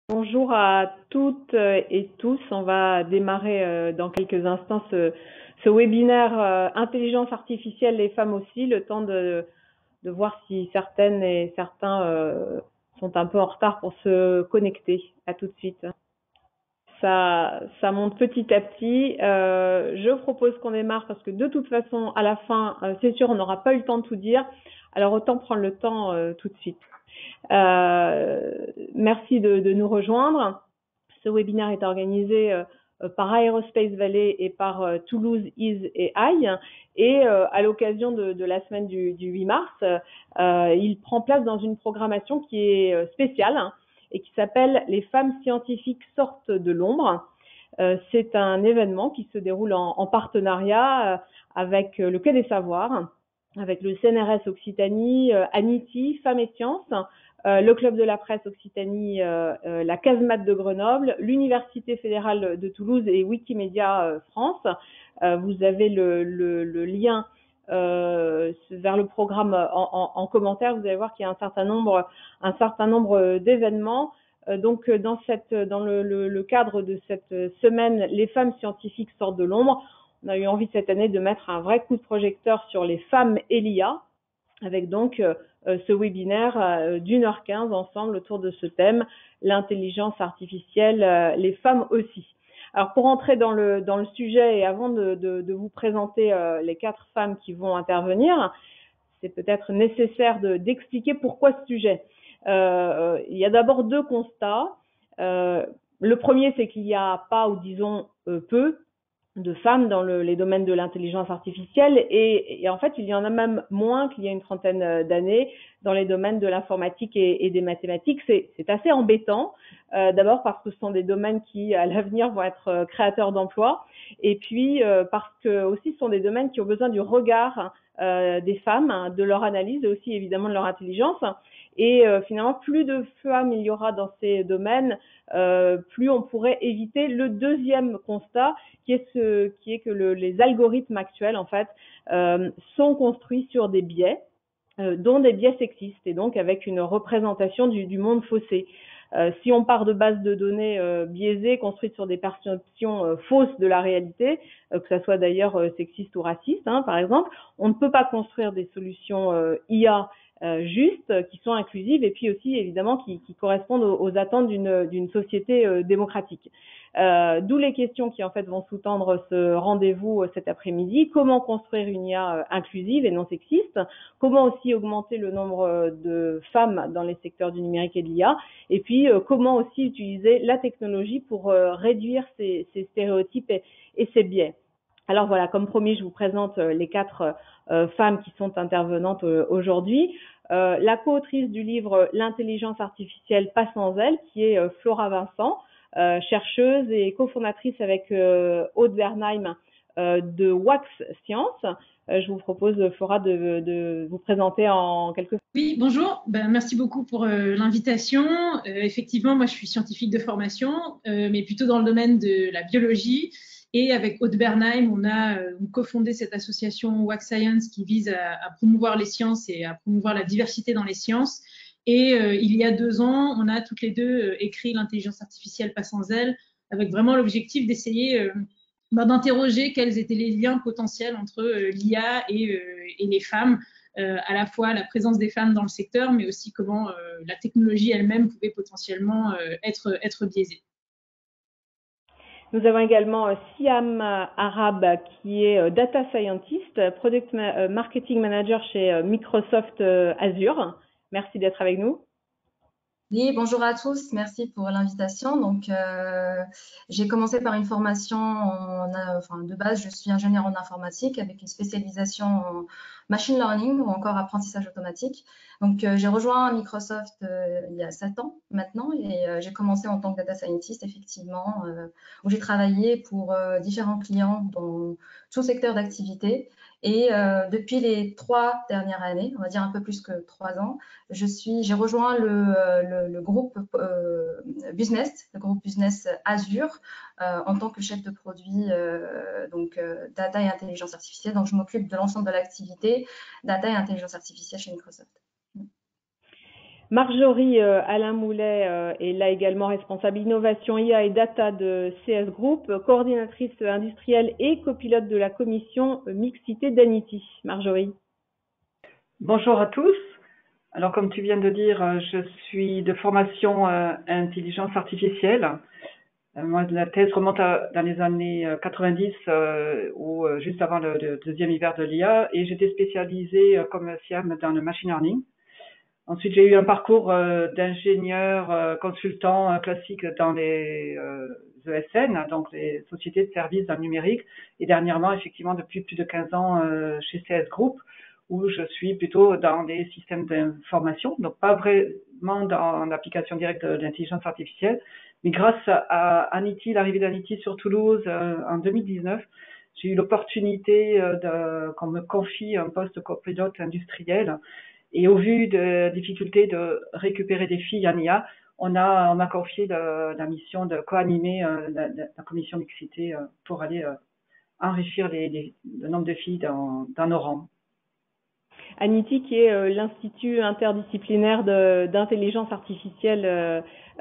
Bonjour à toutes et tous. On va démarrer dans quelques instants ce webinaire Intelligence artificielle, les femmes aussi, le temps de voir si certaines et certains sont un peu en retard pour se connecter. À tout de suite. Ça monte petit à petit. Je propose qu'on démarre parce que de toute façon, à la fin, c'est sûr, on n'aura pas eu le temps de tout dire. Alors autant prendre le temps tout de suite. Merci de nous rejoindre. Ce webinaire est organisé par Aerospace Valley et par Toulouse Is et I. Et à l'occasion de la semaine du 8 mars, il prend place dans une programmation qui est spéciale et qui s'appelle « Les femmes scientifiques sortent de l'ombre ». C'est un événement qui se déroule en partenariat avec le Quai des Savoirs, avec le CNRS Occitanie, Anity, Femmes et Sciences, le Club de la Presse Occitanie, la Casemate de Grenoble, l'Université fédérale de Toulouse et Wikimedia France. Vous avez le lien vers le programme en commentaire. Vous allez voir qu'il y a un certain nombre d'événements. Donc, dans le cadre de cette semaine, les femmes scientifiques sortent de l'ombre. On a eu envie cette année de mettre un vrai coup de projecteur sur les femmes et l'IA, avec donc ce webinaire d'1h15 ensemble autour de ce thème, l'intelligence artificielle, les femmes aussi. Alors pour entrer dans le sujet et avant de vous présenter les 4 femmes qui vont intervenir, c'est peut-être nécessaire d'expliquer pourquoi ce sujet. Il y a d'abord 2 constats. Le premier, c'est qu'il n'y a pas, ou disons peu, de femmes dans les domaines de l'intelligence artificielle et en fait, il y en a même moins qu'il y a une trentaine d'années dans les domaines de l'informatique et des mathématiques. C'est assez embêtant, d'abord parce que ce sont des domaines qui, à l'avenir, vont être créateurs d'emplois et puis parce que aussi ce sont des domaines qui ont besoin du regard des femmes, de leur analyse et aussi évidemment de leur intelligence. Et finalement, plus de femmes il y aura dans ces domaines, plus on pourrait éviter le deuxième constat, qui est que les algorithmes actuels, en fait, sont construits sur des biais, dont des biais sexistes, et donc avec une représentation du monde faussé. Si on part de bases de données biaisées, construites sur des perceptions fausses de la réalité, que ça soit d'ailleurs sexiste ou raciste, par exemple, on ne peut pas construire des solutions IA justes, qui sont inclusives et puis aussi évidemment qui correspondent aux attentes d'une société démocratique. D'où les questions qui en fait vont sous-tendre ce rendez-vous cet après-midi. Comment construire une IA inclusive et non sexiste? Comment aussi augmenter le nombre de femmes dans les secteurs du numérique et de l'IA? Et puis comment aussi utiliser la technologie pour réduire ces stéréotypes et ces biais? Alors voilà, comme promis, je vous présente les 4 femmes qui sont intervenantes aujourd'hui. La co-autrice du livre L'intelligence artificielle pas sans elle, qui est Flora Vincent, chercheuse et cofondatrice avec Aude Bernheim de Wax Science. Je vous propose, Flora, de vous présenter en quelques... Oui, bonjour. Merci beaucoup pour l'invitation. Effectivement, moi, je suis scientifique de formation, mais plutôt dans le domaine de la biologie. Et avec Aude Bernheim, on a cofondé cette association Wax Science qui vise à promouvoir les sciences et à promouvoir la diversité dans les sciences. Et il y a 2 ans, on a toutes les deux écrit l'intelligence artificielle pas sans elle, avec vraiment l'objectif d'essayer d'interroger quels étaient les liens potentiels entre l'IA et les femmes, à la fois la présence des femmes dans le secteur, mais aussi comment la technologie elle-même pouvait potentiellement être biaisée. Nous avons également Siam Arab, qui est Data Scientist, Product Marketing Manager chez Microsoft Azure. Merci d'être avec nous. Oui, bonjour à tous, merci pour l'invitation. Donc, j'ai commencé par une formation de base, je suis ingénieure en informatique avec une spécialisation en machine learning ou encore apprentissage automatique. Donc, j'ai rejoint Microsoft il y a 7 ans maintenant et j'ai commencé en tant que data scientist, effectivement, où j'ai travaillé pour différents clients dans tout secteur d'activité. Et depuis les 3 dernières années, on va dire un peu plus que 3 ans, j'ai rejoint le groupe business, le groupe business Azure, en tant que chef de produit data et intelligence artificielle. Donc, je m'occupe de l'ensemble de l'activité data et intelligence artificielle chez Microsoft. Marjorie Alain Moulet est là également responsable innovation IA et data de CS Group, coordinatrice industrielle et copilote de la commission mixité d'Anity. Marjorie. Bonjour à tous. Alors comme tu viens de dire, je suis de formation intelligence artificielle. Moi, la thèse remonte dans les années 90 ou juste avant le deuxième hiver de l'IA, et j'étais spécialisée comme SIAM dans le machine learning. Ensuite, j'ai eu un parcours d'ingénieur consultant classique dans les ESN, donc les sociétés de services dans le numérique, et dernièrement, effectivement, depuis plus de 15 ans chez CS Group, où je suis plutôt dans les systèmes d'information, donc pas vraiment dans l'application directe de l'intelligence artificielle, mais grâce à Anity, l'arrivée d'Anity sur Toulouse en 2019, j'ai eu l'opportunité qu'on me confie un poste de copilote industriel. Et au vu de difficultés de récupérer des filles en IA, on m'a confié la mission de co-animer la commission mixité pour aller enrichir le nombre de filles dans nos rangs. Anity, qui est l'Institut interdisciplinaire d'intelligence artificielle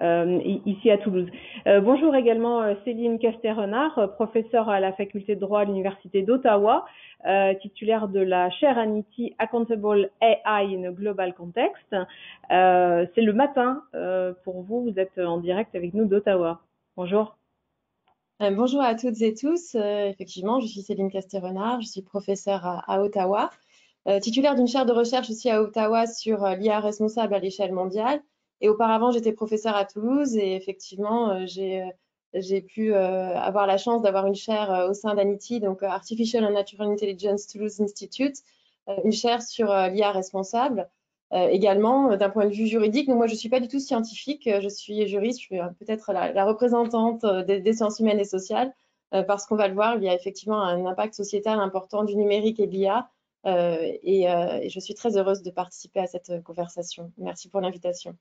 ici à Toulouse. Bonjour également Céline Castet-Renard, professeure à la faculté de droit à l'Université d'Ottawa, titulaire de la chaire Anity Accountable AI in a Global Context. C'est le matin pour vous, vous êtes en direct avec nous d'Ottawa. Bonjour. Bonjour à toutes et tous. Effectivement, je suis Céline Castet-Renard, je suis professeure à Ottawa. Titulaire d'une chaire de recherche aussi à Ottawa sur l'IA responsable à l'échelle mondiale. Et auparavant, j'étais professeure à Toulouse et effectivement, j'ai pu avoir la chance d'avoir une chaire au sein d'Anity, donc Artificial and Natural Intelligence Toulouse Institute, une chaire sur l'IA responsable. Également, d'un point de vue juridique, donc moi, je ne suis pas du tout scientifique, je suis juriste, je suis peut-être la représentante des sciences humaines et sociales, parce qu'on va le voir, il y a effectivement un impact sociétal important du numérique et de l'IA. Et je suis très heureuse de participer à cette conversation. Merci pour l'invitation.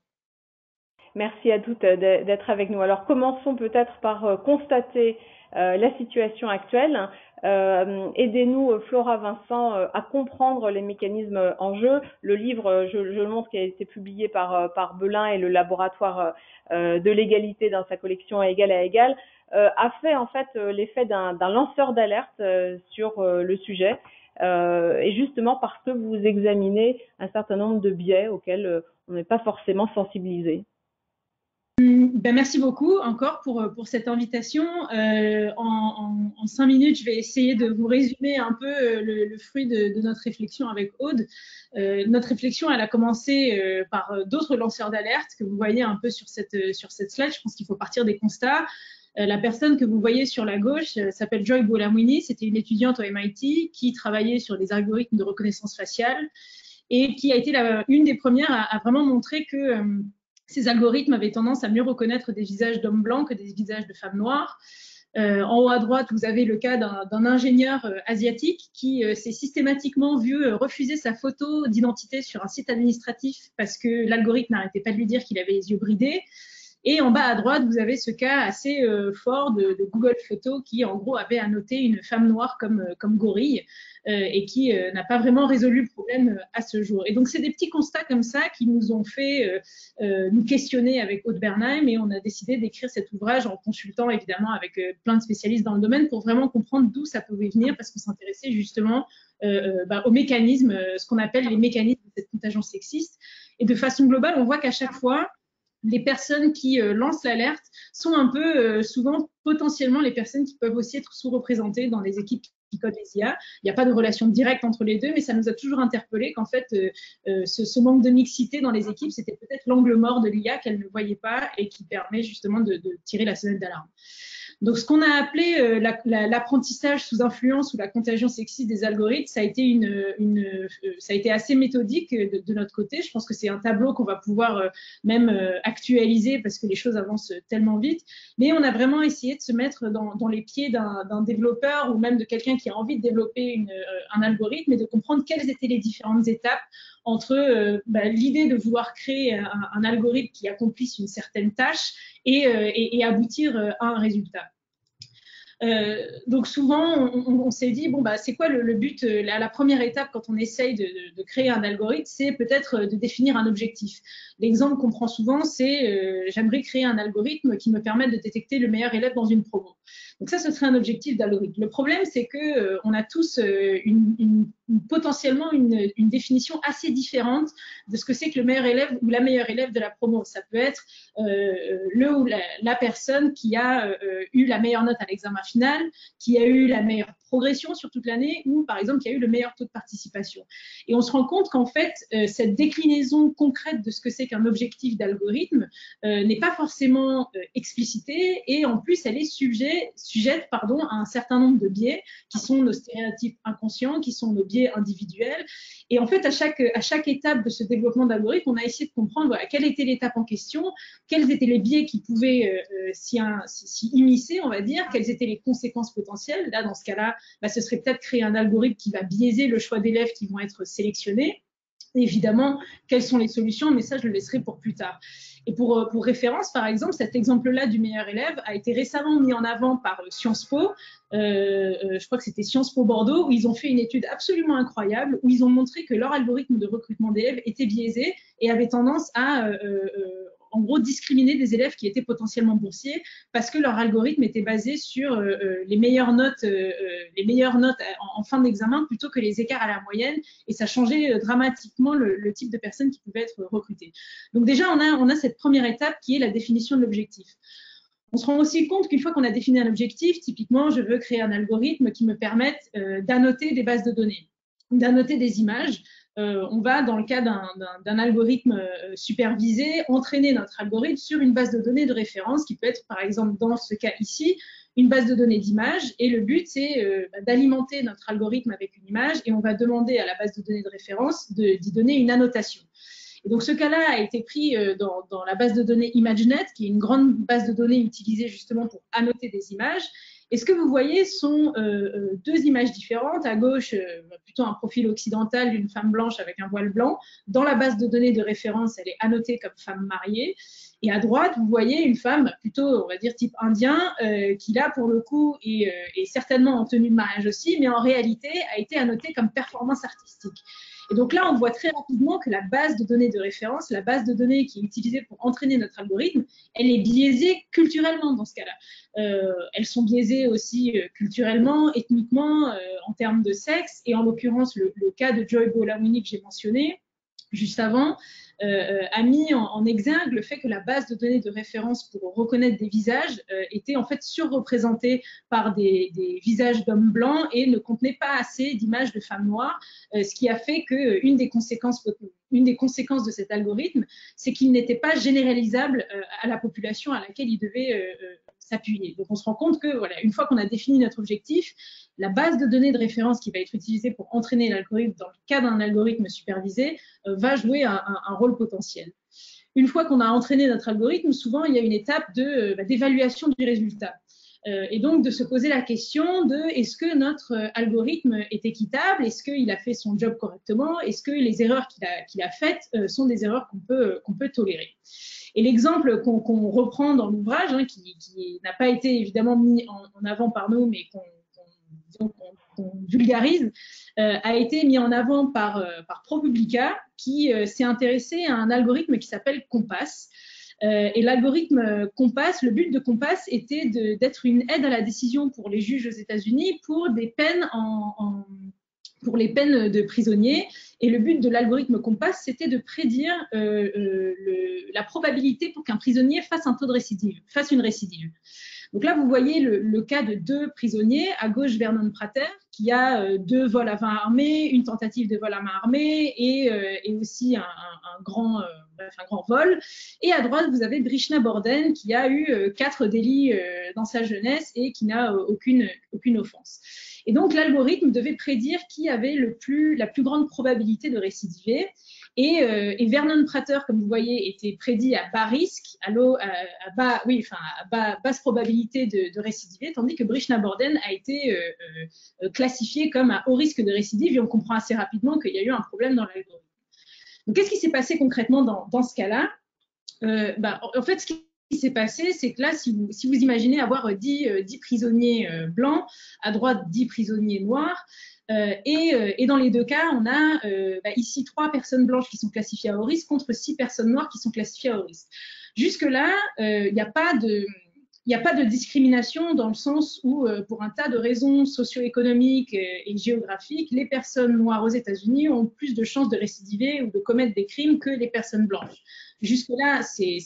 Merci à toutes d'être avec nous. Alors, commençons peut-être par constater la situation actuelle. Aidez-nous, Flora Vincent, à comprendre les mécanismes en jeu. Le livre, je le montre, qui a été publié par Belin et le laboratoire de l'égalité dans sa collection Égal à Égal, a fait en fait l'effet d'un lanceur d'alerte sur le sujet. Et justement parce que vous examinez un certain nombre de biais auxquels on n'est pas forcément sensibilisé. Merci beaucoup encore pour cette invitation. En 5 minutes, je vais essayer de vous résumer un peu le fruit de notre réflexion avec Aude. Notre réflexion, elle a commencé par d'autres lanceurs d'alerte que vous voyez un peu sur cette slide. Je pense qu'il faut partir des constats. La personne que vous voyez sur la gauche s'appelle Joy Buolamwini. C'était une étudiante au MIT qui travaillait sur les algorithmes de reconnaissance faciale et qui a été une des premières à vraiment montrer que ces algorithmes avaient tendance à mieux reconnaître des visages d'hommes blancs que des visages de femmes noires. En haut à droite, vous avez le cas d'un ingénieur asiatique qui s'est systématiquement vu refuser sa photo d'identité sur un site administratif parce que l'algorithme n'arrêtait pas de lui dire qu'il avait les yeux bridés. Et en bas à droite, vous avez ce cas assez fort de Google Photos qui, en gros, avait annoté une femme noire comme gorille et qui n'a pas vraiment résolu le problème à ce jour. Et donc, c'est des petits constats comme ça qui nous ont fait nous questionner avec Aude Bernheim, et on a décidé d'écrire cet ouvrage en consultant évidemment avec plein de spécialistes dans le domaine pour vraiment comprendre d'où ça pouvait venir, parce qu'on s'intéressait justement aux mécanismes, ce qu'on appelle les mécanismes de cette contagion sexiste. Et de façon globale, on voit qu'à chaque fois, les personnes qui lancent l'alerte sont un peu souvent potentiellement les personnes qui peuvent aussi être sous-représentées dans les équipes qui codent les IA. Il n'y a pas de relation directe entre les deux, mais ça nous a toujours interpellé qu'en fait, ce manque de mixité dans les équipes, c'était peut-être l'angle mort de l'IA qu'elle ne voyait pas et qui permet justement de tirer la sonnette d'alarme. Donc, ce qu'on a appelé l'apprentissage sous influence ou la contagion sexiste des algorithmes, ça a été assez méthodique de notre côté. Je pense que c'est un tableau qu'on va pouvoir même actualiser parce que les choses avancent tellement vite. Mais on a vraiment essayé de se mettre dans les pieds d'un développeur ou même de quelqu'un qui a envie de développer un algorithme et de comprendre quelles étaient les différentes étapes entre l'idée de vouloir créer un algorithme qui accomplisse une certaine tâche et aboutir à un résultat. Donc souvent, on s'est dit, bon, bah, c'est quoi le but, la première étape quand on essaye de créer un algorithme, c'est peut-être de définir un objectif. L'exemple qu'on prend souvent, c'est j'aimerais créer un algorithme qui me permette de détecter le meilleur élève dans une promo. Donc ça, ce serait un objectif d'algorithme. Le problème, c'est que on a tous potentiellement une définition assez différente de ce que c'est que le meilleur élève ou la meilleure élève de la promo. Ça peut être le ou la personne qui a eu la meilleure note à l'examen final, qui a eu la meilleure progression sur toute l'année, ou par exemple qui a eu le meilleur taux de participation. Et on se rend compte qu'en fait, cette déclinaison concrète de ce que c'est qu'un objectif d'algorithme n'est pas forcément explicitée, et en plus, elle est sujette à un certain nombre de biais qui sont nos stéréotypes inconscients, qui sont nos biais individuels. Et en fait, à chaque étape de ce développement d'algorithme, on a essayé de comprendre voilà, quelle était l'étape en question, quels étaient les biais qui pouvaient s'y immiscer, on va dire, quelles étaient les conséquences potentielles. Là, dans ce cas-là, bah, ce serait peut-être créer un algorithme qui va biaiser le choix d'élèves qui vont être sélectionnés. Et évidemment, quelles sont les solutions, mais ça, je le laisserai pour plus tard. Et pour référence, par exemple, cet exemple-là du meilleur élève a été récemment mis en avant par Sciences Po, je crois que c'était Sciences Po Bordeaux, où ils ont fait une étude absolument incroyable, où ils ont montré que leur algorithme de recrutement d'élèves était biaisé et avait tendance à en gros, discriminer des élèves qui étaient potentiellement boursiers parce que leur algorithme était basé sur les meilleures notes en fin d'examen plutôt que les écarts à la moyenne, et ça changeait dramatiquement le type de personnes qui pouvaient être recrutées. Donc déjà, on a cette première étape qui est la définition de l'objectif. On se rend aussi compte qu'une fois qu'on a défini un objectif, typiquement, je veux créer un algorithme qui me permette d'annoter des bases de données, d'annoter des images. On va, dans le cas d'un algorithme supervisé, entraîner notre algorithme sur une base de données de référence qui peut être, par exemple, dans ce cas ici, une base de données d'images. Et le but, c'est d'alimenter notre algorithme avec une image, et on va demander à la base de données de référence d'y donner une annotation. Et donc, ce cas-là a été pris dans la base de données ImageNet, qui est une grande base de données utilisée justement pour annoter des images. Et ce que vous voyez sont deux images différentes. À gauche, plutôt un profil occidental d'une femme blanche avec un voile blanc. Dans la base de données de référence, elle est annotée comme femme mariée. Et à droite, vous voyez une femme plutôt, on va dire, type indien, qui là, pour le coup, est certainement en tenue de mariage aussi, mais en réalité a été annotée comme performance artistique. Et donc là, on voit très rapidement que la base de données de référence, la base de données qui est utilisée pour entraîner notre algorithme, elle est biaisée culturellement dans ce cas-là. Elles sont biaisées aussi culturellement, ethniquement, en termes de sexe. Et en l'occurrence, le cas de Joy Buolamwini que j'ai mentionné juste avant, a mis en exergue le fait que la base de données de référence pour reconnaître des visages était en fait surreprésentée par des visages d'hommes blancs et ne contenait pas assez d'images de femmes noires, ce qui a fait qu'une des conséquences de cet algorithme, c'est qu'il n'était pas généralisable à la population à laquelle il devait s'appuyer. Donc on se rend compte que voilà, une fois qu'on a défini notre objectif, la base de données de référence qui va être utilisée pour entraîner l'algorithme dans le cas d'un algorithme supervisé va jouer un rôle potentiel. Une fois qu'on a entraîné notre algorithme, souvent il y a une étape d'évaluation du résultat. Et donc de se poser la question de est-ce que notre algorithme est équitable, est-ce qu'il a fait son job correctement, est-ce que les erreurs qu'il a faites sont des erreurs qu'on peut tolérer. Et l'exemple qu'on reprend dans l'ouvrage, hein, qui n'a pas été évidemment mis en avant par nous, mais qu'on vulgarise, a été mis en avant par ProPublica, qui s'est intéressé à un algorithme qui s'appelle Compass. Et l'algorithme Compass, le but de Compass était d'être une aide à la décision pour les juges aux États-Unis pour des peines pour les peines de prisonniers. Et le but de l'algorithme Compass, c'était de prédire la probabilité pour qu'un prisonnier fasse une récidive. Donc là, vous voyez le cas de deux prisonniers. À gauche, Vernon Prater, qui a 2 vols à main armée, une tentative de vol à main armée et aussi un grand vol. Et à droite, vous avez Brishna Borden, qui a eu 4 délits dans sa jeunesse et qui n'a aucune offense. Et donc, l'algorithme devait prédire qui avait la plus grande probabilité de récidiver. Et Vernon Prater, comme vous voyez, était prédit à bas risque, à basse probabilité de récidiver, tandis que Brishna Borden a été classifié comme à haut risque de récidive, et on comprend assez rapidement qu'il y a eu un problème dans l'algorithme. Donc, qu'est-ce qui s'est passé concrètement dans ce cas-là ? En fait, ce qui qui s'est passé, c'est que là, si vous imaginez avoir 10 prisonniers blancs, à droite 10 prisonniers noirs, et dans les deux cas, on a ici 3 personnes blanches qui sont classifiées à haut risque contre 6 personnes noires qui sont classifiées à haut risque. Jusque-là, il n'y a pas de discrimination dans le sens où, pour un tas de raisons socio-économiques et géographiques, les personnes noires aux États-Unis ont plus de chances de récidiver ou de commettre des crimes que les personnes blanches. Jusque-là,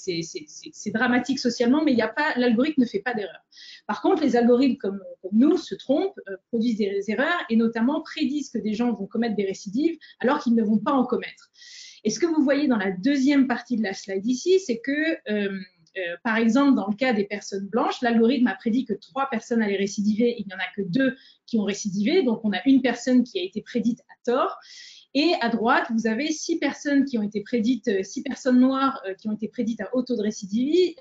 c'est dramatique socialement, mais l'algorithme ne fait pas d'erreur. Par contre, les algorithmes comme nous se trompent, produisent des erreurs et notamment prédisent que des gens vont commettre des récidives alors qu'ils ne vont pas en commettre. Et ce que vous voyez dans la deuxième partie de la slide ici, c'est que par exemple, dans le cas des personnes blanches, l'algorithme a prédit que 3 personnes allaient récidiver, il n'y en a que 2 qui ont récidivé, donc on a une personne qui a été prédite à tort. Et à droite, vous avez 6 personnes qui ont été prédites, 6 personnes noires qui ont été prédites à haut taux de récidive,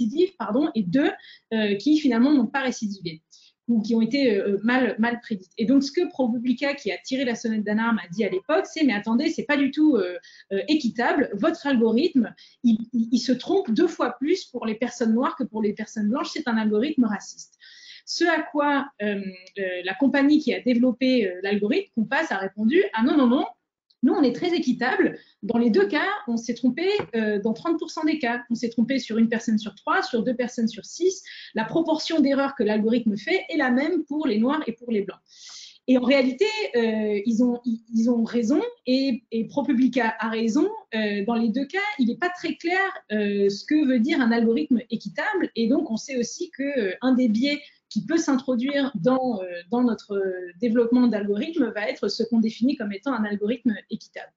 et 2 qui finalement n'ont pas récidivé ou qui ont été mal prédites. Et donc, ce que ProPublica, qui a tiré la sonnette d'alarme, a dit à l'époque, c'est « mais attendez, c'est pas du tout équitable, votre algorithme, il se trompe 2 fois plus pour les personnes noires que pour les personnes blanches, c'est un algorithme raciste ». Ce à quoi la compagnie qui a développé l'algorithme, Compass, a répondu « ah non, non, non, nous, on est très équitable. Dans les deux cas, on s'est trompé dans 30% des cas. On s'est trompé sur 1 personne sur 3, sur 2 personnes sur 6. La proportion d'erreurs que l'algorithme fait est la même pour les noirs et pour les blancs. » Et en réalité, ils ont raison et ProPublica a raison. Dans les deux cas, il n'est pas très clair ce que veut dire un algorithme équitable. Et donc, on sait aussi qu'un des biais qui peut s'introduire dans notre développement d'algorithmes va être ce qu'on définit comme étant un algorithme équitable.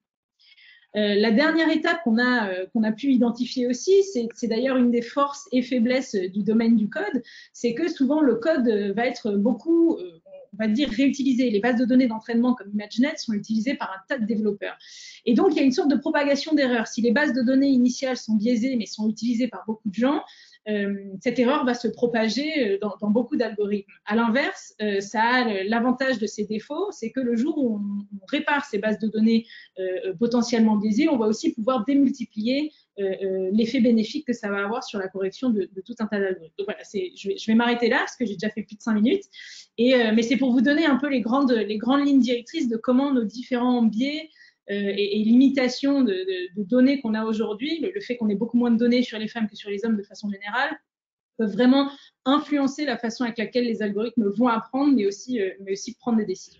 La dernière étape qu'on a pu identifier aussi, c'est d'ailleurs une des forces et faiblesses du domaine du code, c'est que souvent le code va être beaucoup, on va dire, réutilisé. Les bases de données d'entraînement comme ImageNet sont utilisées par un tas de développeurs. Et donc, il y a une sorte de propagation d'erreurs. Si les bases de données initiales sont biaisées mais sont utilisées par beaucoup de gens, cette erreur va se propager dans beaucoup d'algorithmes. À l'inverse, ça a l'avantage de ses défauts, c'est que le jour où on répare ces bases de données potentiellement biaisées, on va aussi pouvoir démultiplier l'effet bénéfique que ça va avoir sur la correction de tout un tas d'algorithmes. Donc voilà, je vais m'arrêter là parce que j'ai déjà fait plus de 5 minutes. Mais c'est pour vous donner un peu les grandes lignes directrices de comment nos différents biais et limitations de données qu'on a aujourd'hui, le fait qu'on ait beaucoup moins de données sur les femmes que sur les hommes de façon générale, peuvent vraiment influencer la façon avec laquelle les algorithmes vont apprendre, mais aussi prendre des décisions.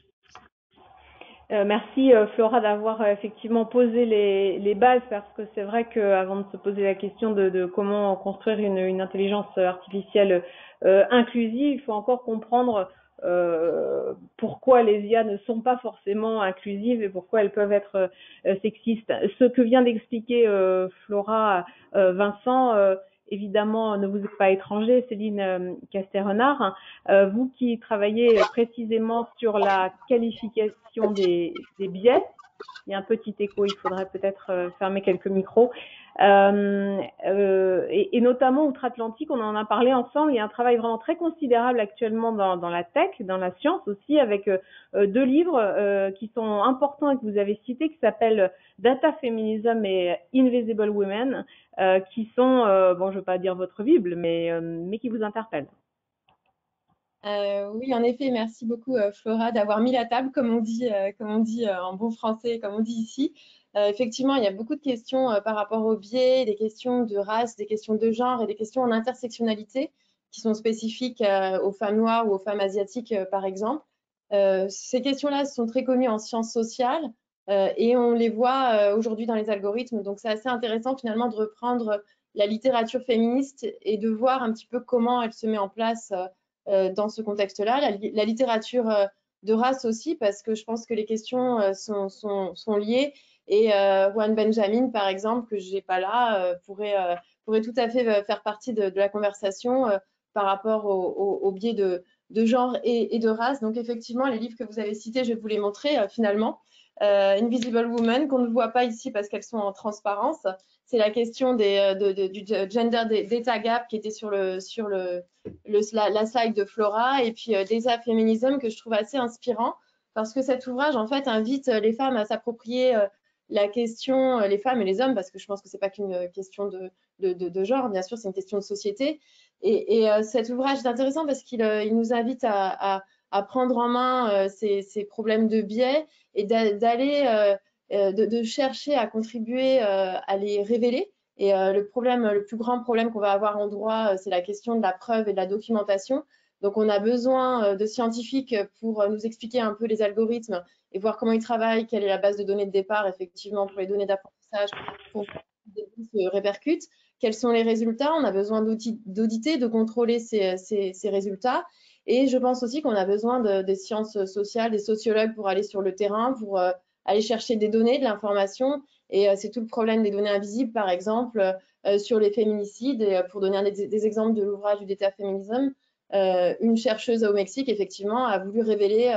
Merci Flora d'avoir effectivement posé les bases, parce que c'est vrai qu'avant de se poser la question de comment construire une intelligence artificielle inclusive, il faut encore comprendre pourquoi les IA ne sont pas forcément inclusives et pourquoi elles peuvent être sexistes. Ce que vient d'expliquer Flora, Vincent, évidemment, ne vous êtes pas étranger, Céline Castet-Renard. Vous qui travaillez précisément sur la qualification des biais, il y a un petit écho, il faudrait peut-être fermer quelques micros. Et notamment outre-Atlantique, on en a parlé ensemble, il y a un travail vraiment très considérable actuellement dans la tech, dans la science aussi, avec 2 livres qui sont importants et que vous avez cités, qui s'appellent Data Feminism et Invisible Women, qui sont, bon, je ne veux pas dire votre Bible, mais qui vous interpellent. Oui, en effet, merci beaucoup Flora d'avoir mis la table, comme on dit en bon français, comme on dit ici. Effectivement, il y a beaucoup de questions par rapport aux biais, des questions de race, des questions de genre et des questions en intersectionnalité qui sont spécifiques aux femmes noires ou aux femmes asiatiques, par exemple. Ces questions-là sont très connues en sciences sociales et on les voit aujourd'hui dans les algorithmes. Donc, c'est assez intéressant finalement de reprendre la littérature féministe et de voir un petit peu comment elle se met en place dans ce contexte-là. La littérature de race aussi, parce que je pense que les questions sont liées. Et Juan Benjamin, par exemple, que je n'ai pas là, pourrait tout à fait faire partie de la conversation par rapport au biais de genre et de race. Donc, effectivement, les livres que vous avez cités, je vais vous les montrer finalement. Invisible Women, qu'on ne voit pas ici parce qu'elles sont en transparence. C'est la question du Gender Data Gap qui était sur la slide de Flora, et puis Data Feminism, que je trouve assez inspirant parce que cet ouvrage en fait invite les femmes à s'approprier la question, les femmes et les hommes, parce que je pense que c'est pas qu'une question de genre, bien sûr, c'est une question de société. Et cet ouvrage est intéressant parce qu'il nous invite à prendre en main ces problèmes de biais et d'aller de chercher à contribuer à les révéler. Et le plus grand problème qu'on va avoir en droit, c'est la question de la preuve et de la documentation. Donc, on a besoin de scientifiques pour nous expliquer un peu les algorithmes et voir comment ils travaillent, quelle est la base de données de départ, effectivement, pour les données d'apprentissage, pour voir si les données se répercutent, quels sont les résultats. On a besoin d'auditer, de contrôler ces résultats. Et je pense aussi qu'on a besoin des sciences sociales, des sociologues pour aller sur le terrain, pour aller chercher des données, de l'information. Et c'est tout le problème des données invisibles, par exemple, sur les féminicides. Et pour donner des exemples de l'ouvrage du Data Feminism, une chercheuse au Mexique, effectivement, a voulu révéler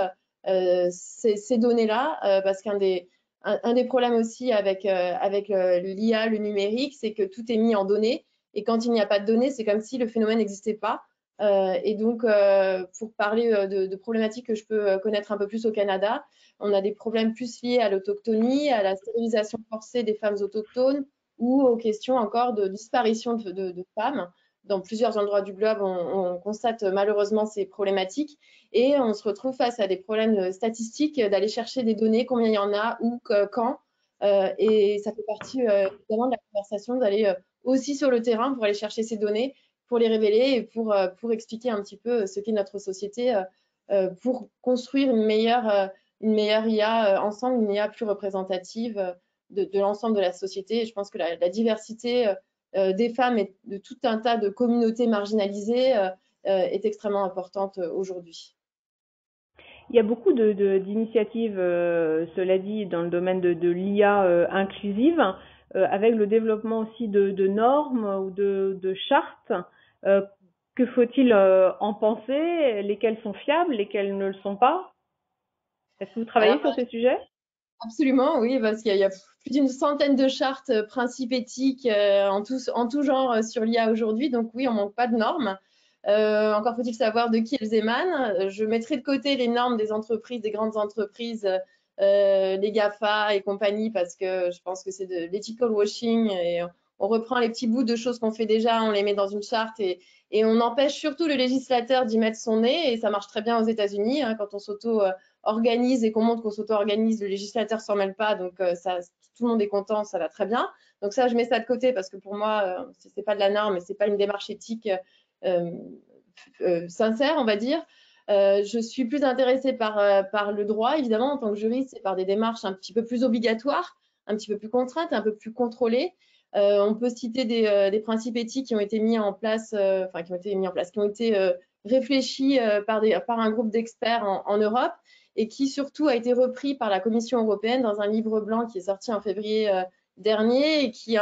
ces données-là, parce qu'un des problèmes aussi avec l'IA, le numérique, c'est que tout est mis en données. Et quand il n'y a pas de données, c'est comme si le phénomène n'existait pas. Et donc, pour parler de problématiques que je peux connaître un peu plus au Canada, on a des problèmes plus liés à l'autochtonie, à la stérilisation forcée des femmes autochtones ou aux questions encore de disparition de femmes. Dans plusieurs endroits du globe, on constate malheureusement ces problématiques et on se retrouve face à des problèmes statistiques, d'aller chercher des données, combien il y en a, où, quand. Et ça fait partie évidemment de la conversation d'aller aussi sur le terrain pour aller chercher ces données, pour les révéler et pour expliquer un petit peu ce qu'est notre société, pour construire une meilleure IA ensemble, une IA plus représentative de l'ensemble de la société. Et je pense que la diversité des femmes et de tout un tas de communautés marginalisées est extrêmement importante aujourd'hui. Il y a beaucoup d'initiatives, cela dit, dans le domaine de l'IA inclusive, avec le développement aussi de normes ou de chartes. Que faut-il en penser? Lesquelles sont fiables, lesquelles ne le sont pas? Est-ce que vous travaillez sur ces sujets? Absolument, oui, parce qu'il y a plus d'une centaine de chartes, principes éthiques en tout genre sur l'IA aujourd'hui. Donc oui, on manque pas de normes. Encore faut-il savoir de qui elles émanent. Je mettrai de côté les normes des entreprises, des grandes entreprises, les GAFA et compagnie, parce que je pense que c'est de l'ethical washing et on reprend les petits bouts de choses qu'on fait déjà, on les met dans une charte et on empêche surtout le législateur d'y mettre son nez. Et ça marche très bien aux États-Unis, hein, quand on s'auto-organise et qu'on montre qu'on s'auto-organise, le législateur s'en mêle pas, donc ça, tout le monde est content, ça va très bien. Donc ça, je mets ça de côté parce que pour moi, c'est pas de la norme, c'est pas une démarche éthique sincère, on va dire. Je suis plus intéressée par le droit, évidemment, en tant que juriste, c'est par des démarches un petit peu plus obligatoires, un petit peu plus contraintes, un peu plus contrôlées. On peut citer des principes éthiques qui ont été mis en place, qui ont été réfléchis par un groupe d'experts en Europe et qui surtout a été repris par la Commission européenne dans un livre blanc qui est sorti en février dernier et qui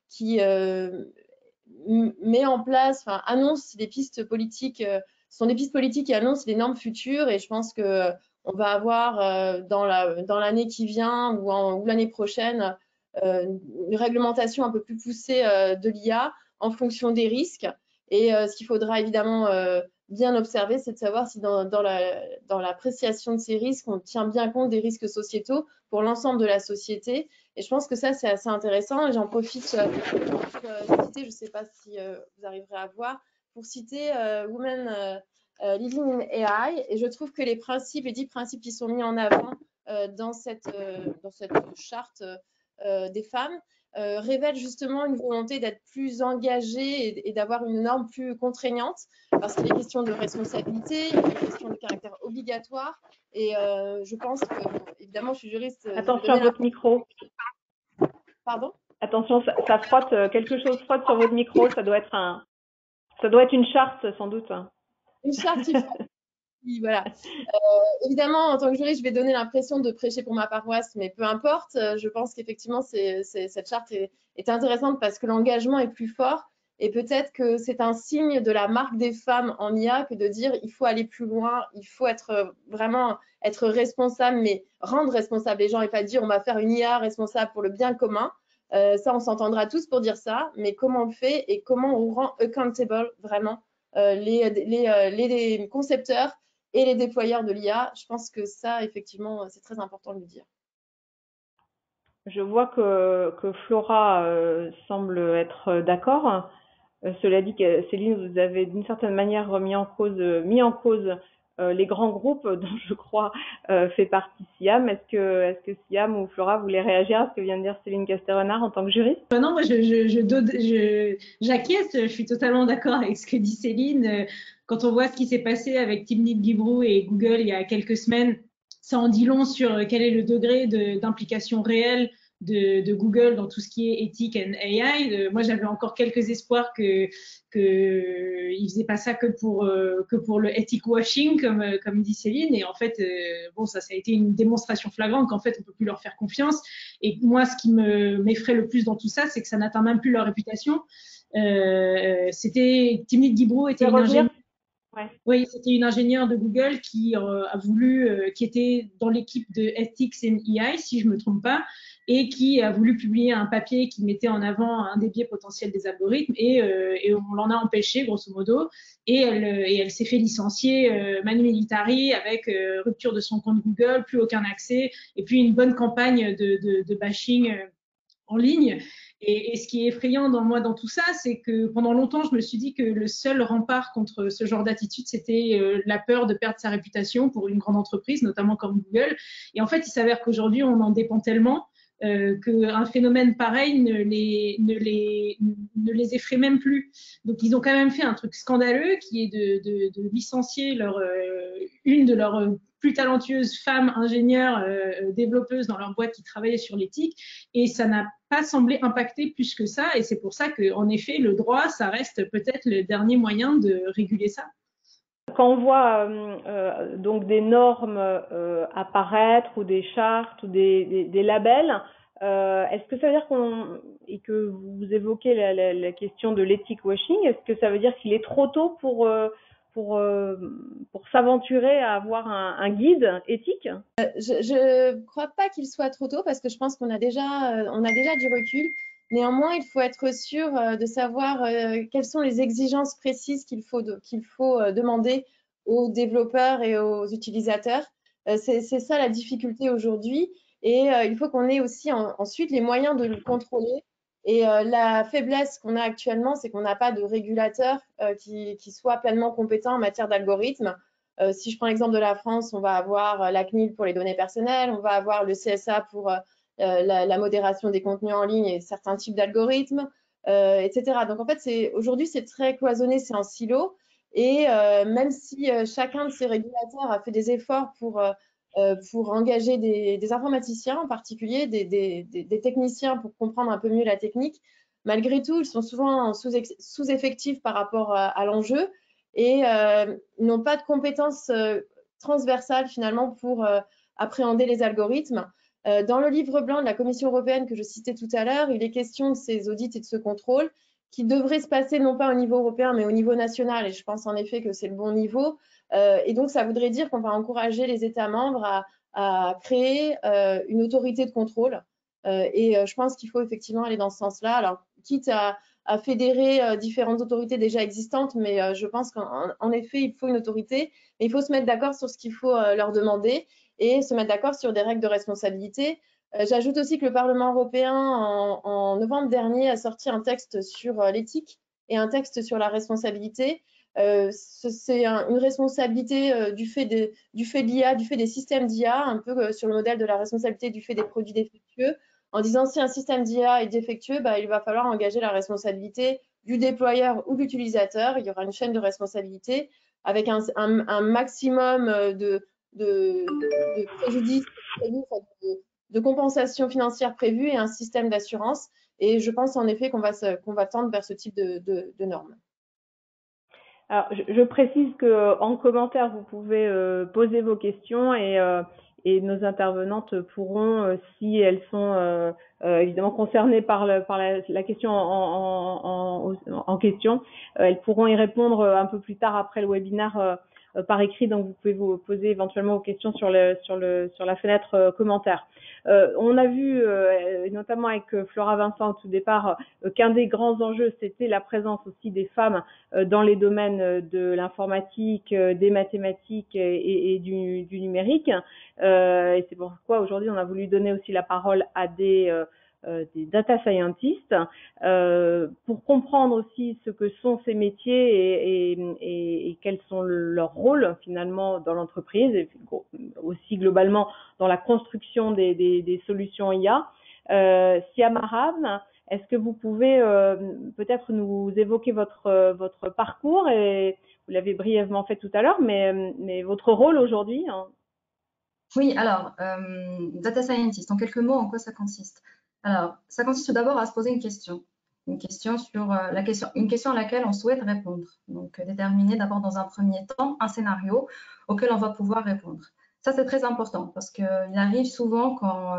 met en place, annonce des pistes politiques, ce sont des pistes politiques qui annoncent les normes futures et je pense que on va avoir dans l'année qui vient ou l'année prochaine une réglementation un peu plus poussée de l'IA en fonction des risques. Et ce qu'il faudra évidemment bien observer, c'est de savoir si dans l'appréciation de ces risques, on tient bien compte des risques sociétaux pour l'ensemble de la société. Et je pense que ça, c'est assez intéressant. Et j'en profite pour citer, je ne sais pas si vous arriverez à voir, pour citer Women Living in AI. Et je trouve que les 10 principes qui sont mis en avant dans cette charte des femmes révèlent justement une volonté d'être plus engagée et d'avoir une norme plus contraignante parce qu'il est question de responsabilité, il est question de caractère obligatoire et je pense que, évidemment, je suis juriste. Attention à votre micro. Pardon? Attention, ça frotte, quelque chose frotte sur votre micro, ça doit être une charte sans doute. Une charte qui frotte. Voilà. Évidemment, en tant que juriste, je vais donner l'impression de prêcher pour ma paroisse, mais peu importe. Je pense qu'effectivement, cette charte est intéressante parce que l'engagement est plus fort et peut-être que c'est un signe de la marque des femmes en IA que de dire il faut aller plus loin, il faut vraiment être responsable, mais rendre responsable les gens et pas dire on va faire une IA responsable pour le bien commun. Ça, on s'entendra tous pour dire ça, mais comment on le fait et comment on rend accountable vraiment les concepteurs et les déployeurs de l'IA. Je pense que ça, effectivement, c'est très important de le dire. Je vois que Flora semble être d'accord. Cela dit, Céline, vous avez d'une certaine manière mis en cause les grands groupes dont je crois fait partie Siam. Est-ce que Siam ou Flora voulait réagir à ce que vient de dire Céline Castérenard en tant que juriste? Non, moi, j'acquiesce, je suis totalement d'accord avec ce que dit Céline. Quand on voit ce qui s'est passé avec Timnit Gebru et Google il y a quelques semaines, ça en dit long sur quel est le degré d'implication réelle de Google dans tout ce qui est éthique et AI. Moi, j'avais encore quelques espoirs qu'ils ne faisaient pas ça que pour le ethic washing, comme dit Céline. Et en fait, bon, ça a été une démonstration flagrante qu'en fait, on ne peut plus leur faire confiance. Et moi, ce qui m'effraie le plus dans tout ça, c'est que ça n'atteint même plus leur réputation. Timnit Gebru était une ingénieure. Ouais. Oui, c'était une ingénieure de Google qui qui était dans l'équipe de Ethics and AI, si je ne me trompe pas, et qui a voulu publier un papier qui mettait en avant un des biais potentiels des algorithmes, et on l'en a empêché, grosso modo, et elle s'est fait licencier manu militari avec rupture de son compte Google, plus aucun accès, et puis une bonne campagne de bashing en ligne. Et ce qui est effrayant dans tout ça, c'est que pendant longtemps, je me suis dit que le seul rempart contre ce genre d'attitude, c'était la peur de perdre sa réputation pour une grande entreprise, notamment comme Google. Et en fait, il s'avère qu'aujourd'hui, on en dépend tellement qu'un phénomène pareil ne les effraie même plus. Donc, ils ont quand même fait un truc scandaleux qui est de licencier une de leurs plus talentueuses femmes ingénieures développeuses dans leur boîte qui travaillait sur l'éthique, et ça n'a pas semblé impacter plus que ça, et c'est pour ça qu'en effet, le droit, ça reste peut-être le dernier moyen de réguler ça. Quand on voit donc des normes apparaître ou des chartes ou des labels, est-ce que ça veut dire et que vous évoquez la question de l'ethic washing, est-ce que ça veut dire qu'il est trop tôt pour s'aventurer à avoir un guide éthique? Je ne crois pas qu'il soit trop tôt parce que je pense qu'on a déjà du recul. Néanmoins, il faut être sûr de savoir quelles sont les exigences précises qu'il faut demander aux développeurs et aux utilisateurs. C'est ça la difficulté aujourd'hui. Et il faut qu'on ait aussi ensuite les moyens de le contrôler. Et la faiblesse qu'on a actuellement, c'est qu'on n'a pas de régulateur qui soit pleinement compétent en matière d'algorithme. Si je prends l'exemple de la France, on va avoir la CNIL pour les données personnelles, on va avoir le CSA pour la modération des contenus en ligne et certains types d'algorithmes, etc. Donc en fait, aujourd'hui, c'est très cloisonné, c'est en silo. Et même si chacun de ces régulateurs a fait des efforts pour engager des informaticiens en particulier, des techniciens pour comprendre un peu mieux la technique, malgré tout, ils sont souvent sous-effectifs par rapport à l'enjeu et n'ont pas de compétences transversales finalement pour appréhender les algorithmes. Dans le livre blanc de la Commission européenne que je citais tout à l'heure, il est question de ces audits et de ce contrôle qui devraient se passer non pas au niveau européen mais au niveau national, et je pense en effet que c'est le bon niveau. Et donc ça voudrait dire qu'on va encourager les États membres à créer une autorité de contrôle. Et je pense qu'il faut effectivement aller dans ce sens-là. Alors, quitte à fédérer différentes autorités déjà existantes, mais je pense qu'en effet, il faut une autorité, mais il faut se mettre d'accord sur ce qu'il faut leur demander et se mettre d'accord sur des règles de responsabilité. J'ajoute aussi que le Parlement européen, en novembre dernier, a sorti un texte sur l'éthique et un texte sur la responsabilité. C'est une responsabilité du fait de l'IA, du fait des systèmes d'IA, un peu sur le modèle de la responsabilité du fait des produits défectueux, en disant si un système d'IA est défectueux, il va falloir engager la responsabilité du déployeur ou de l'utilisateur. Il y aura une chaîne de responsabilité avec un maximum de préjudice prévu, de compensation financière prévue et un système d'assurance. Et je pense en effet qu'on va tendre vers ce type de normes. Alors, je précise qu'en commentaire, vous pouvez poser vos questions et nos intervenantes pourront, si elles sont évidemment concernées par la question en question, elles pourront y répondre un peu plus tard après le webinaire par écrit, donc vous pouvez vous poser éventuellement vos questions sur la fenêtre commentaire. On a vu, notamment avec Flora Vincent au tout départ, qu'un des grands enjeux, c'était la présence aussi des femmes dans les domaines de l'informatique, des mathématiques et du numérique. Et c'est pourquoi aujourd'hui, on a voulu donner aussi la parole à des data scientists pour comprendre aussi ce que sont ces métiers et quels sont leurs rôles finalement dans l'entreprise et aussi globalement dans la construction des solutions IA. Siam Aram, est-ce que vous pouvez peut-être nous évoquer votre parcours et vous l'avez brièvement fait tout à l'heure, mais votre rôle aujourd'hui hein. Oui, alors, data scientist, en quelques mots, en quoi ça consiste? Alors, ça consiste tout d'abord à se poser une question sur une question à laquelle on souhaite répondre. Donc, déterminer d'abord dans un premier temps un scénario auquel on va pouvoir répondre. Ça, c'est très important parce qu'il arrive souvent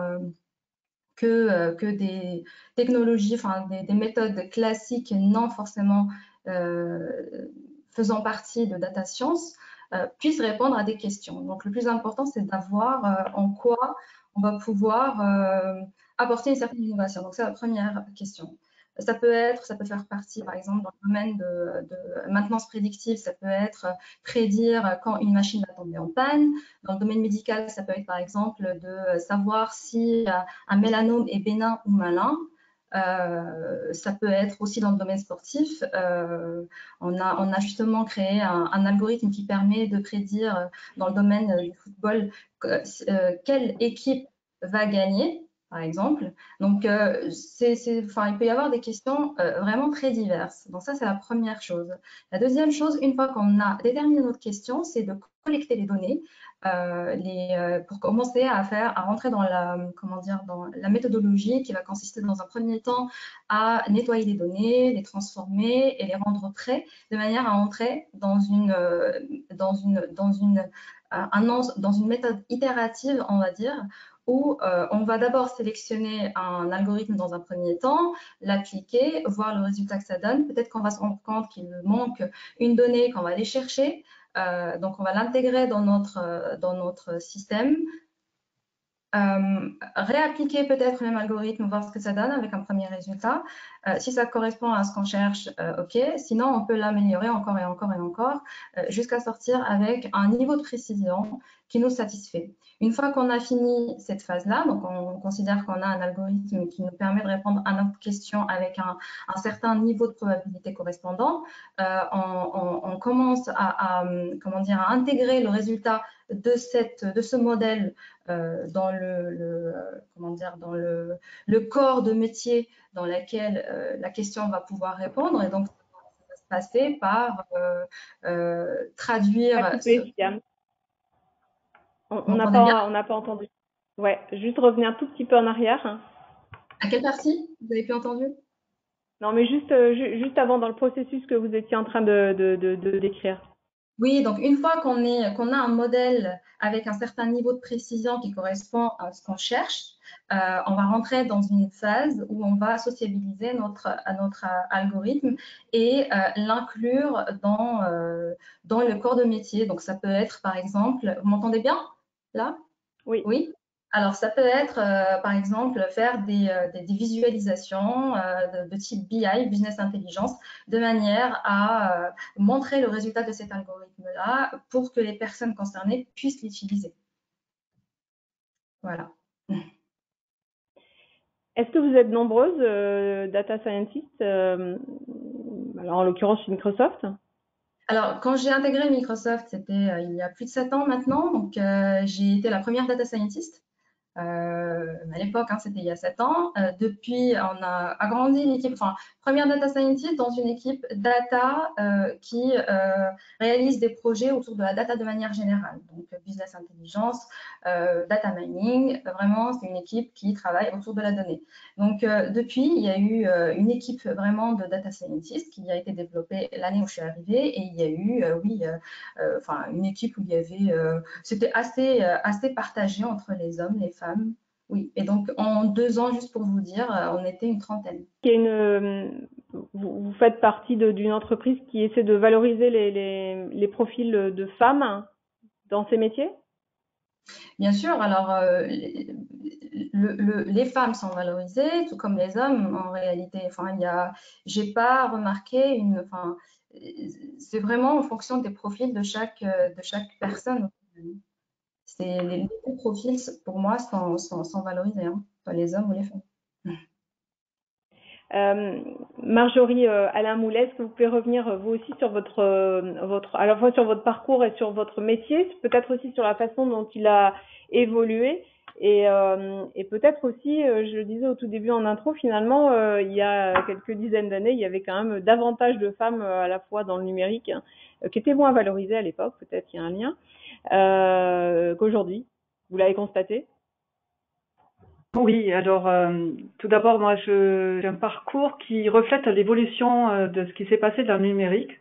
que des technologies, enfin des méthodes classiques non forcément faisant partie de data science puissent répondre à des questions. Donc, le plus important, c'est d'avoir en quoi on va pouvoir apporter une certaine innovation. Donc, c'est la première question. Ça peut faire partie, par exemple, dans le domaine de maintenance prédictive, ça peut être prédire quand une machine va tomber en panne. Dans le domaine médical, ça peut être, par exemple, de savoir si un mélanome est bénin ou malin. Ça peut être aussi dans le domaine sportif. On a justement créé un algorithme qui permet de prédire dans le domaine du football quelle équipe va gagner, par exemple. Donc, il peut y avoir des questions vraiment très diverses. Donc, ça, c'est la première chose. La deuxième chose, une fois qu'on a déterminé notre question, c'est de collecter les données pour commencer à rentrer dans dans la méthodologie qui va consister dans un premier temps à nettoyer les données, les transformer et les rendre prêts de manière à entrer dans une méthode itérative, on va dire, où on va d'abord sélectionner un algorithme dans un premier temps, l'appliquer, voir le résultat que ça donne. Peut-être qu'on va se rendre compte qu'il manque une donnée qu'on va aller chercher. Donc, on va l'intégrer dans notre système. Réappliquer peut-être le même algorithme, voir ce que ça donne avec un premier résultat. Si ça correspond à ce qu'on cherche, OK. Sinon, on peut l'améliorer encore et encore et encore jusqu'à sortir avec un niveau de précision qui nous satisfait. Une fois qu'on a fini cette phase-là, donc on considère qu'on a un algorithme qui nous permet de répondre à notre question avec un certain niveau de probabilité correspondant, on commence à intégrer le résultat de ce modèle dans le corps de métier dans lequel la question va pouvoir répondre. Et donc, ça va se passer par traduire. On n'a pas entendu. Ouais, juste revenir un tout petit peu en arrière. À quelle partie vous avez plus entendu? Non, mais juste avant, dans le processus que vous étiez en train de décrire. Oui, donc une fois qu'on a un modèle avec un certain niveau de précision qui correspond à ce qu'on cherche, on va rentrer dans une phase où on va sociabiliser notre algorithme et l'inclure dans le corps de métier. Donc ça peut être, par exemple, vous m'entendez bien là? Oui. Oui. Alors, ça peut être, par exemple, faire des visualisations de type BI, Business Intelligence, de manière à montrer le résultat de cet algorithme-là pour que les personnes concernées puissent l'utiliser. Voilà. Est-ce que vous êtes nombreuses, data scientists, alors en l'occurrence chez Microsoft? Alors, quand j'ai intégré Microsoft, c'était il y a plus de 7 ans maintenant, donc j'ai été la première data scientist. À l'époque, c'était il y a 7 ans. Depuis, on a agrandi l'équipe, enfin, première data scientist dans une équipe data qui réalise des projets autour de la data de manière générale. Donc, business intelligence, data mining, vraiment, c'est une équipe qui travaille autour de la donnée. Donc, depuis, il y a eu une équipe vraiment de data scientists qui a été développée l'année où je suis arrivée et il y a eu, une équipe où il y avait, c'était assez partagé entre les hommes, les femmes. Oui, et donc en 2 ans, juste pour vous dire, on était une trentaine. Il y a vous faites partie d'une entreprise qui essaie de valoriser les profils de femmes dans ces métiers? Bien sûr, alors les femmes sont valorisées, tout comme les hommes en réalité. Enfin, j'ai pas remarqué enfin, c'est vraiment en fonction des profils de chaque personne. Les deux profils pour moi sont valorisés, hein, soit les hommes ou les femmes. Marjorie Alain Moulet, est-ce que vous pouvez revenir vous aussi sur à la fois sur votre parcours et sur votre métier, peut-être aussi sur la façon dont il a évolué et peut-être aussi, je le disais au tout début en intro, finalement, il y a quelques dizaines d'années, il y avait quand même davantage de femmes à la fois dans le numérique qui étaient moins valorisées à l'époque, peut-être qu'il y a un lien, qu'aujourd'hui. Vous l'avez constaté? Oui, alors tout d'abord, moi, j'ai un parcours qui reflète l'évolution de ce qui s'est passé dans le numérique.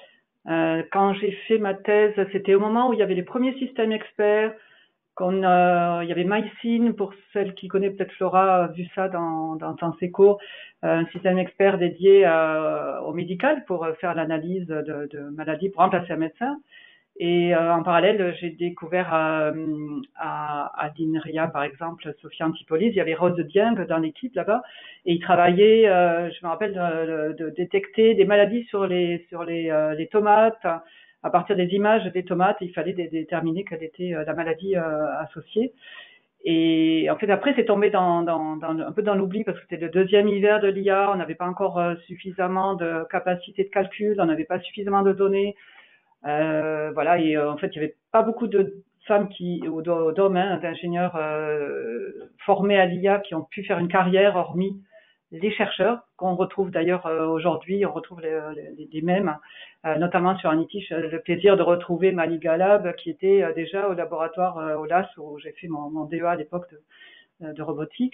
Quand j'ai fait ma thèse, c'était au moment où il y avait les premiers systèmes experts, il y avait MySyn, pour celle qui connaît peut-être Flora, a vu ça dans ses cours, un système expert dédié au médical pour faire l'analyse de maladies, pour remplacer un médecin. Et en parallèle, j'ai découvert à l'INRIA, par exemple, Sophia Antipolis. Il y avait Rose Dieng dans l'équipe là-bas, et il travaillait, je me rappelle, de détecter des maladies sur les tomates. À partir des images des tomates, il fallait déterminer quelle était la maladie associée. Et en fait, après, c'est tombé un peu dans l'oubli parce que c'était le deuxième hiver de l'IA. On n'avait pas encore suffisamment de capacité de calcul, on n'avait pas suffisamment de données. Voilà, et en fait, il n'y avait pas beaucoup de femmes ou d'hommes, hein, d'ingénieurs formés à l'IA qui ont pu faire une carrière, hormis les chercheurs qu'on retrouve d'ailleurs aujourd'hui. On retrouve les mêmes, notamment sur Anity. J'ai le plaisir de retrouver Mali Galab, qui était déjà au laboratoire au LAS où j'ai fait mon DEA à l'époque de robotique.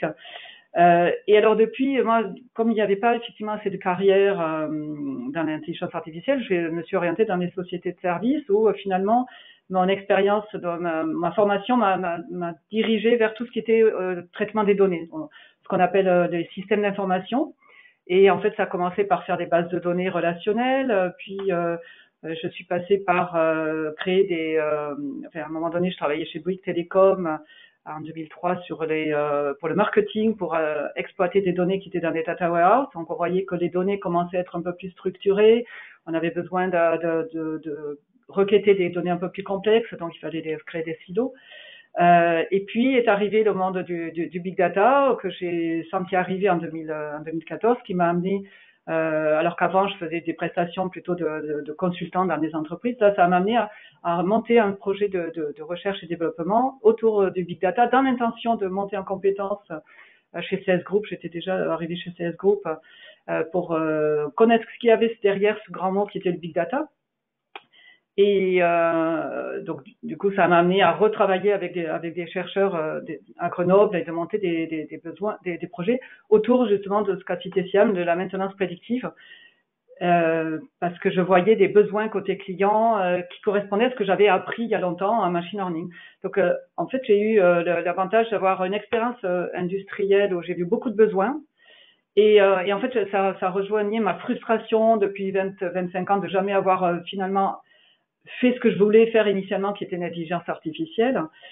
Et alors depuis, moi, comme il n'y avait pas effectivement assez de carrière dans l'intelligence artificielle, je me suis orientée dans les sociétés de services où finalement mon expérience, ma formation m'a dirigée vers tout ce qui était traitement des données, ce qu'on appelle des systèmes d'information. Et en fait, ça a commencé par faire des bases de données relationnelles, puis je suis passée par créer enfin, à un moment donné, je travaillais chez Bouygues Télécom en 2003 pour le marketing, pour exploiter des données qui étaient dans des data warehouse. Donc, on voyait que les données commençaient à être un peu plus structurées. On avait besoin de requêter des données un peu plus complexes, donc il fallait créer des silos. Et puis est arrivé le monde du big data que j'ai senti arriver en 2014, qui m'a amené, alors qu'avant je faisais des prestations plutôt de consultant dans des entreprises, là ça m'a amené à monter un projet de recherche et développement autour du big data, dans l'intention de monter en compétences chez CS Group. J'étais déjà arrivée chez CS Group pour connaître ce qu'il y avait derrière ce grand mot qui était le big data. Et donc, du coup, ça m'a amené à retravailler avec des chercheurs à Grenoble et de monter des projets autour justement de ce qu'a cité Siam, de la maintenance prédictive, parce que je voyais des besoins côté client qui correspondaient à ce que j'avais appris il y a longtemps en machine learning. Donc, en fait, j'ai eu l'avantage d'avoir une expérience industrielle où j'ai vu beaucoup de besoins. Et en fait, ça rejoignait ma frustration depuis 25 ans de jamais avoir finalement fait ce que je voulais faire initialement, qui était l'intelligence artificielle.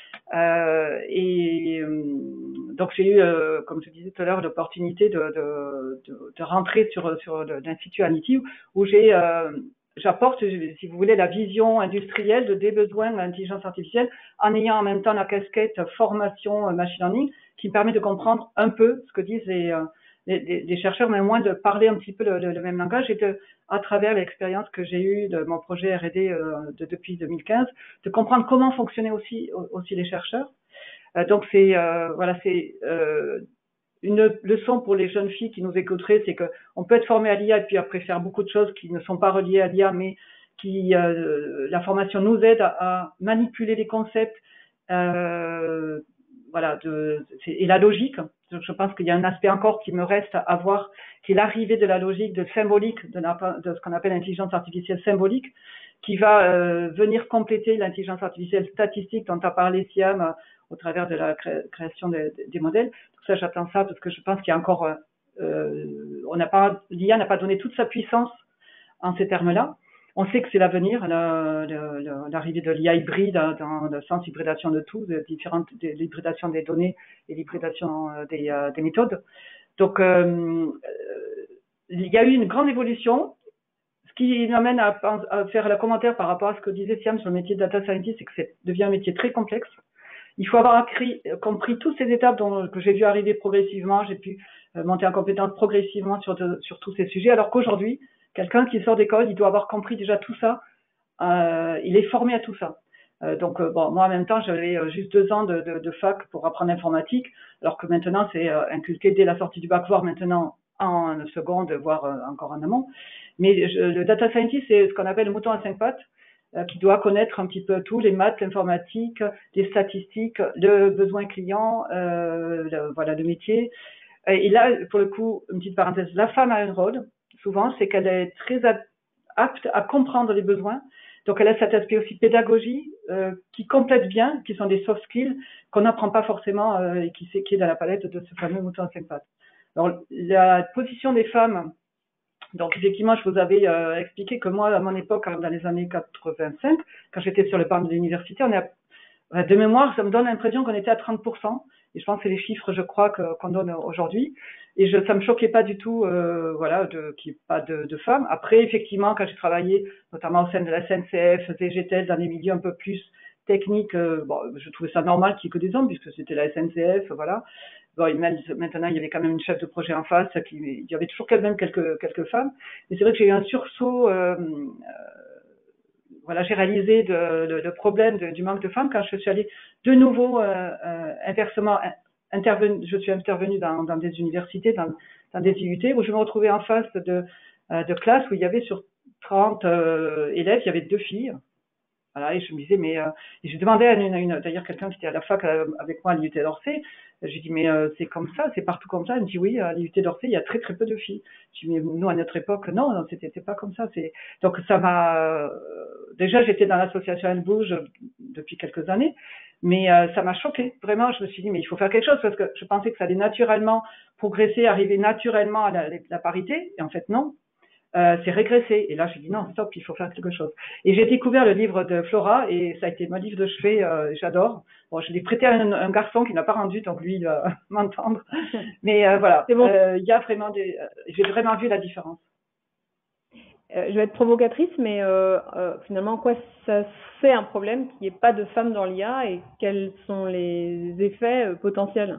Donc j'ai eu, comme je disais tout à l'heure, l'opportunité de rentrer sur l'Institut Anity, où j'apporte, si vous voulez, la vision industrielle des besoins de l'intelligence artificielle, en ayant en même temps la casquette formation machine learning, qui me permet de comprendre un peu ce que disent les chercheurs, mais au moins de parler un petit peu le même langage, et à travers l'expérience que j'ai eue de mon projet R&D depuis 2015, de comprendre comment fonctionnaient aussi les chercheurs. Donc c'est une leçon pour les jeunes filles qui nous écouteraient, c'est que on peut être formé à l'IA et puis après faire beaucoup de choses qui ne sont pas reliées à l'IA, mais la formation nous aide à manipuler les concepts, et la logique. Je pense qu'il y a un aspect encore qui me reste à voir, qui est l'arrivée de la logique, de symbolique, de ce qu'on appelle l'intelligence artificielle symbolique, qui va venir compléter l'intelligence artificielle statistique dont a parlé Siam au travers de la création des modèles. Donc ça, j'attends ça parce que je pense qu'il y a encore l'IA n'a pas donné toute sa puissance en ces termes-là. On sait que c'est l'avenir, l'arrivée de l'IA hybride, dans le sens hybridation de tout, l'hybridation des données et l'hybridation des méthodes. Donc, il y a eu une grande évolution. Ce qui m'amène à faire le commentaire par rapport à ce que disait Siam sur le métier de data scientist, c'est que ça devient un métier très complexe. Il faut avoir compris toutes ces étapes que j'ai vu arriver progressivement. J'ai pu monter en compétence progressivement sur tous ces sujets, alors qu'aujourd'hui, quelqu'un qui sort d'école, il doit avoir compris déjà tout ça. Il est formé à tout ça. Donc, moi, en même temps, j'avais juste 2 ans de fac pour apprendre l'informatique, alors que maintenant, c'est inculqué dès la sortie du bac, voire maintenant en seconde, voire encore en amont. Mais le data scientist, c'est ce qu'on appelle le mouton à 5 pattes, qui doit connaître un petit peu tout, les maths, l'informatique, les statistiques, le besoin client, le métier. Et là, pour le coup, une petite parenthèse, la femme a un rôle, souvent, c'est qu'elle est très apte à comprendre les besoins. Donc, elle a cet aspect aussi pédagogie qui complète bien, qui sont des soft skills qu'on n'apprend pas forcément et qui est dans la palette de ce fameux mouton à 5 pattes. Alors, la position des femmes, donc effectivement, je vous avais expliqué que moi, à mon époque, dans les années 85, quand j'étais sur le banc de l'université, de mémoire, ça me donne l'impression qu'on était à 30%. Et je pense que c'est les chiffres, je crois, qu'on donne aujourd'hui. Et ça me choquait pas du tout, qu'il n'y ait pas de femmes. Après, effectivement, quand j'ai travaillé, notamment au sein de la SNCF, CGTEL, dans des milieux un peu plus techniques, je trouvais ça normal qu'il y ait que des hommes, puisque c'était la SNCF, voilà. Bon, maintenant, il y avait quand même une chef de projet en face, il y avait toujours quand même quelques femmes. Mais c'est vrai que j'ai eu un sursaut, j'ai réalisé le problème du manque de femmes quand je suis allée de nouveau inversement je suis intervenue dans des universités, dans des IUT, où je me retrouvais en face de classes où il y avait sur 30 élèves, il y avait 2 filles. Voilà, et je me disais, mais j'ai demandé à d'ailleurs quelqu'un qui était à la fac avec moi à l'IUT d'Orsay, j'ai dit, mais c'est comme ça, c'est partout comme ça. Elle me dit, oui, à l'IUT d'Orsay, il y a très très peu de filles. Je dis, mais nous, à notre époque, non, c'était pas comme ça. Donc ça m'a... déjà, j'étais dans l'association Elle Bouge depuis quelques années, mais ça m'a choquée. Vraiment, je me suis dit, mais il faut faire quelque chose, parce que je pensais que ça allait naturellement progresser, arriver naturellement à la parité, et en fait, non. C'est régressé. Et là, j'ai dit non, stop, il faut faire quelque chose. Et j'ai découvert le livre de Flora et ça a été mon livre de chevet. J'adore. Bon, je l'ai prêté à un garçon qui n'a pas rendu, donc lui, il va m'entendre. Mais voilà, c'est bon. Il y a vraiment j'ai vraiment vu la différence. Je vais être provocatrice, mais finalement, quoi ça fait un problème qu'il n'y ait pas de femmes dans l'IA et quels sont les effets potentiels?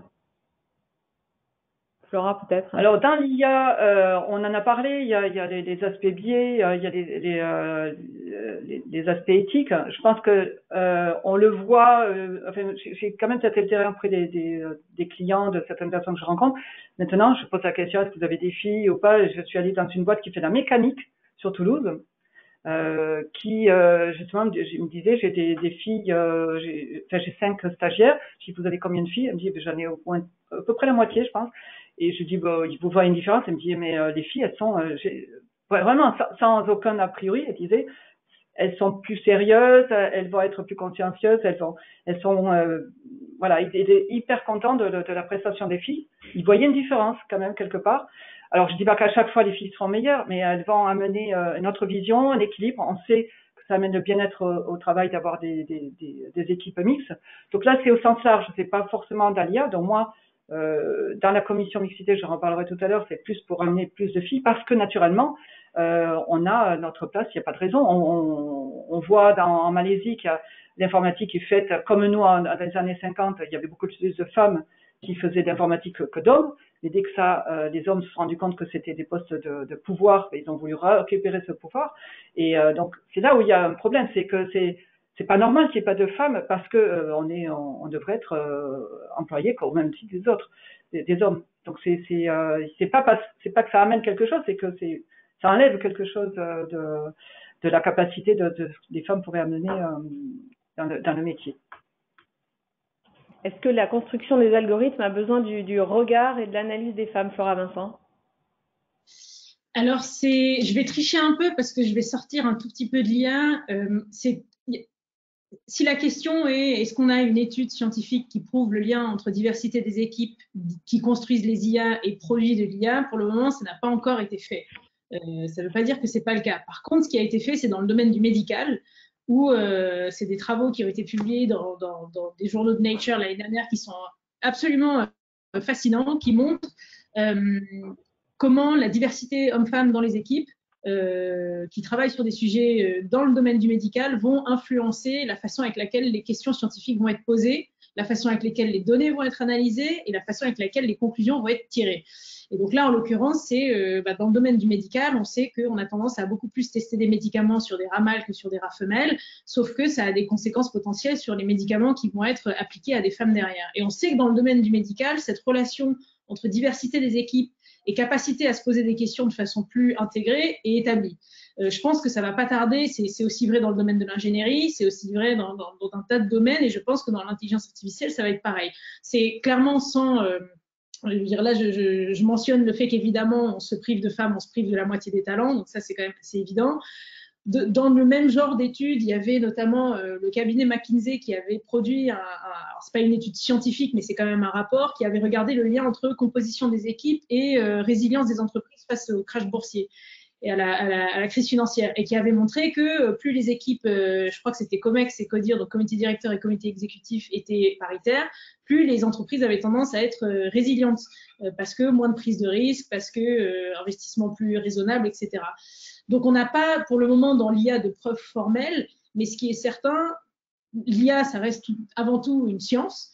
Flora, peut-être. Alors, dans l'IA, on en a parlé, il y a les aspects biais, il y a les aspects éthiques. Je pense que on le voit, j'ai quand même cet intérêt auprès des clients, de certaines personnes que je rencontre. Maintenant, je pose la question, est-ce que vous avez des filles ou pas? Je suis allée dans une boîte qui fait de la mécanique sur Toulouse, qui justement me disait, j'ai des filles, j'ai 5 stagiaires. Je dis, vous avez combien de filles? Elle me dit, j'en ai au moins à peu près la moitié, je pense. Et je dis, vous voyez une différence? Elle me dit, mais les filles, elles sont vraiment sans aucun a priori. Elle disait, elles sont plus sérieuses, elles vont être plus consciencieuses, elles sont il était hyper content de la prestation des filles. Il voyait une différence quand même quelque part. Alors je dis pas qu'à chaque fois les filles seront meilleures, mais elles vont amener une autre vision, un équilibre. On sait que ça amène le bien-être au travail d'avoir des équipes mixtes. Donc là c'est au sens large, c'est pas forcément d'ALIA. Donc moi dans la commission mixité, j'en reparlerai tout à l'heure, c'est plus pour amener plus de filles parce que naturellement on a notre place, il n'y a pas de raison. On voit en Malaisie qu'il y a l'informatique est faite comme nous dans les années 50, il y avait beaucoup plus de femmes qui faisaient de l'informatique que d'hommes. Mais dès que les hommes se sont rendus compte que c'était des postes de pouvoir, ils ont voulu récupérer ce pouvoir. Et donc c'est là où il y a un problème, c'est que c'est pas normal qu'il n'y ait pas de femmes parce que on devrait être employé au même titre des autres, des hommes. Donc c'est pas que ça amène quelque chose, c'est que ça enlève quelque chose de la capacité des femmes pourraient amener dans le métier. Est-ce que la construction des algorithmes a besoin du regard et de l'analyse des femmes, Flora Vincent? Alors, je vais tricher un peu parce que je vais sortir un tout petit peu de l'IA. si la question est, est-ce qu'on a une étude scientifique qui prouve le lien entre diversité des équipes qui construisent les IA et produits de l'IA, pour le moment, ça n'a pas encore été fait. Ça ne veut pas dire que ce n'est pas le cas. Par contre, ce qui a été fait, c'est dans le domaine du médical, où c'est des travaux qui ont été publiés dans des journaux de Nature l'année dernière qui sont absolument fascinants, qui montrent comment la diversité homme-femme dans les équipes qui travaillent sur des sujets dans le domaine du médical vont influencer la façon avec laquelle les questions scientifiques vont être posées, la façon avec laquelle les données vont être analysées et la façon avec laquelle les conclusions vont être tirées. Et donc là, en l'occurrence, c'est dans le domaine du médical, on sait qu'on a tendance à beaucoup plus tester des médicaments sur des rats mâles que sur des rats femelles, sauf que ça a des conséquences potentielles sur les médicaments qui vont être appliqués à des femmes derrière. Et on sait que dans le domaine du médical, cette relation entre diversité des équipes et capacité à se poser des questions de façon plus intégrée est établie. Je pense que ça ne va pas tarder, c'est aussi vrai dans le domaine de l'ingénierie, c'est aussi vrai dans un tas de domaines, et je pense que dans l'intelligence artificielle, ça va être pareil. C'est clairement sans... je veux dire, là, je mentionne le fait qu'évidemment, on se prive de femmes, on se prive de la moitié des talents, donc ça, c'est quand même assez évident. Dans le même genre d'études, il y avait notamment le cabinet McKinsey qui avait produit, c'est pas une étude scientifique, mais c'est quand même un rapport, qui avait regardé le lien entre composition des équipes et résilience des entreprises face au crash boursier et à la crise financière, et qui avait montré que plus les équipes, je crois que c'était COMEX et CODIR, donc comité directeur et comité exécutif, étaient paritaires, plus les entreprises avaient tendance à être résilientes, parce que moins de prise de risque, parce que investissement plus raisonnable, etc. Donc, on n'a pas pour le moment dans l'IA de preuves formelles, mais ce qui est certain, l'IA, ça reste avant tout une science.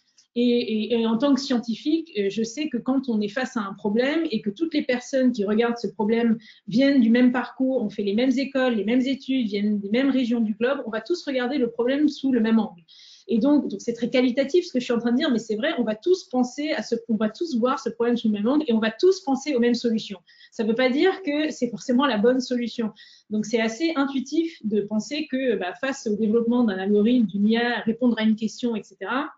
Et en tant que scientifique, je sais que quand on est face à un problème et que toutes les personnes qui regardent ce problème viennent du même parcours, ont fait les mêmes écoles, les mêmes études, viennent des mêmes régions du globe, on va tous regarder le problème sous le même angle. Et donc c'est très qualitatif ce que je suis en train de dire, mais c'est vrai, on va tous penser on va tous voir ce problème sous le même angle et on va tous penser aux mêmes solutions. Ça ne veut pas dire que c'est forcément la bonne solution. Donc c'est assez intuitif de penser que face au développement d'un algorithme, d'une IA, répondre à une question, etc.,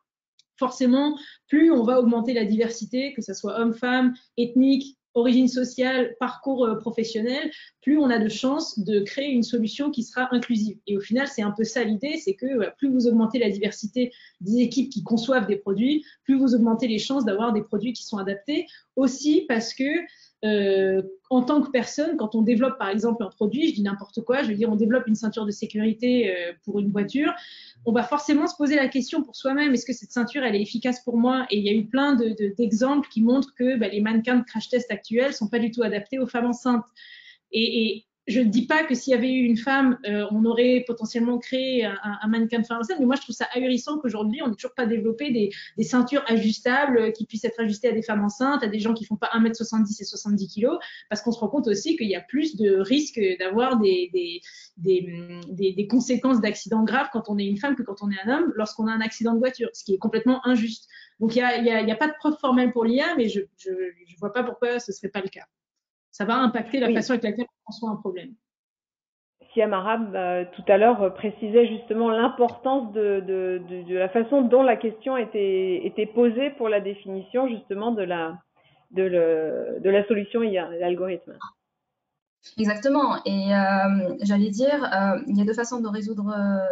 forcément, plus on va augmenter la diversité, que ce soit homme-femme, ethnique, origine sociale, parcours professionnel, plus on a de chances de créer une solution qui sera inclusive. Et au final, c'est un peu ça l'idée, c'est que plus vous augmentez la diversité des équipes qui conçoivent des produits, plus vous augmentez les chances d'avoir des produits qui sont adaptés. Aussi parce que en tant que personne, quand on développe par exemple un produit, je dis n'importe quoi, je veux dire on développe une ceinture de sécurité pour une voiture, on va forcément se poser la question pour soi-même, est-ce que cette ceinture elle est efficace pour moi? Et il y a eu plein d'exemples qui montrent que les mannequins de crash test actuels sont pas du tout adaptés aux femmes enceintes. Et je ne dis pas que s'il y avait eu une femme, on aurait potentiellement créé un mannequin de femme enceinte, mais moi je trouve ça ahurissant qu'aujourd'hui on n'ait toujours pas développé des ceintures ajustables qui puissent être ajustées à des femmes enceintes, à des gens qui font pas 1m70 et 70 kg, parce qu'on se rend compte aussi qu'il y a plus de risques d'avoir des conséquences d'accidents graves quand on est une femme que quand on est un homme lorsqu'on a un accident de voiture, ce qui est complètement injuste. Donc il n'y a pas de preuve formelle pour l'IA, mais je ne vois pas pourquoi ce ne serait pas le cas. Ça va impacter la façon avec laquelle on conçoit un problème. Siam Arab, tout à l'heure, précisait justement l'importance de la façon dont la question était posée pour la définition justement de la solution IA, l'algorithme. Exactement. Et j'allais dire, il y a deux façons de résoudre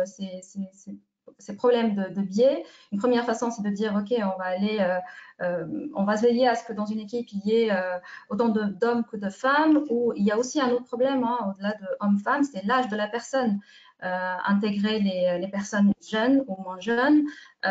ces problèmes de biais. Une première façon, c'est de dire, OK, on va veiller à ce que dans une équipe, il y ait autant d'hommes que de femmes, ou il y a aussi un autre problème, au-delà de hommes-femmes, c'est l'âge de la personne. Intégrer les personnes jeunes ou moins jeunes.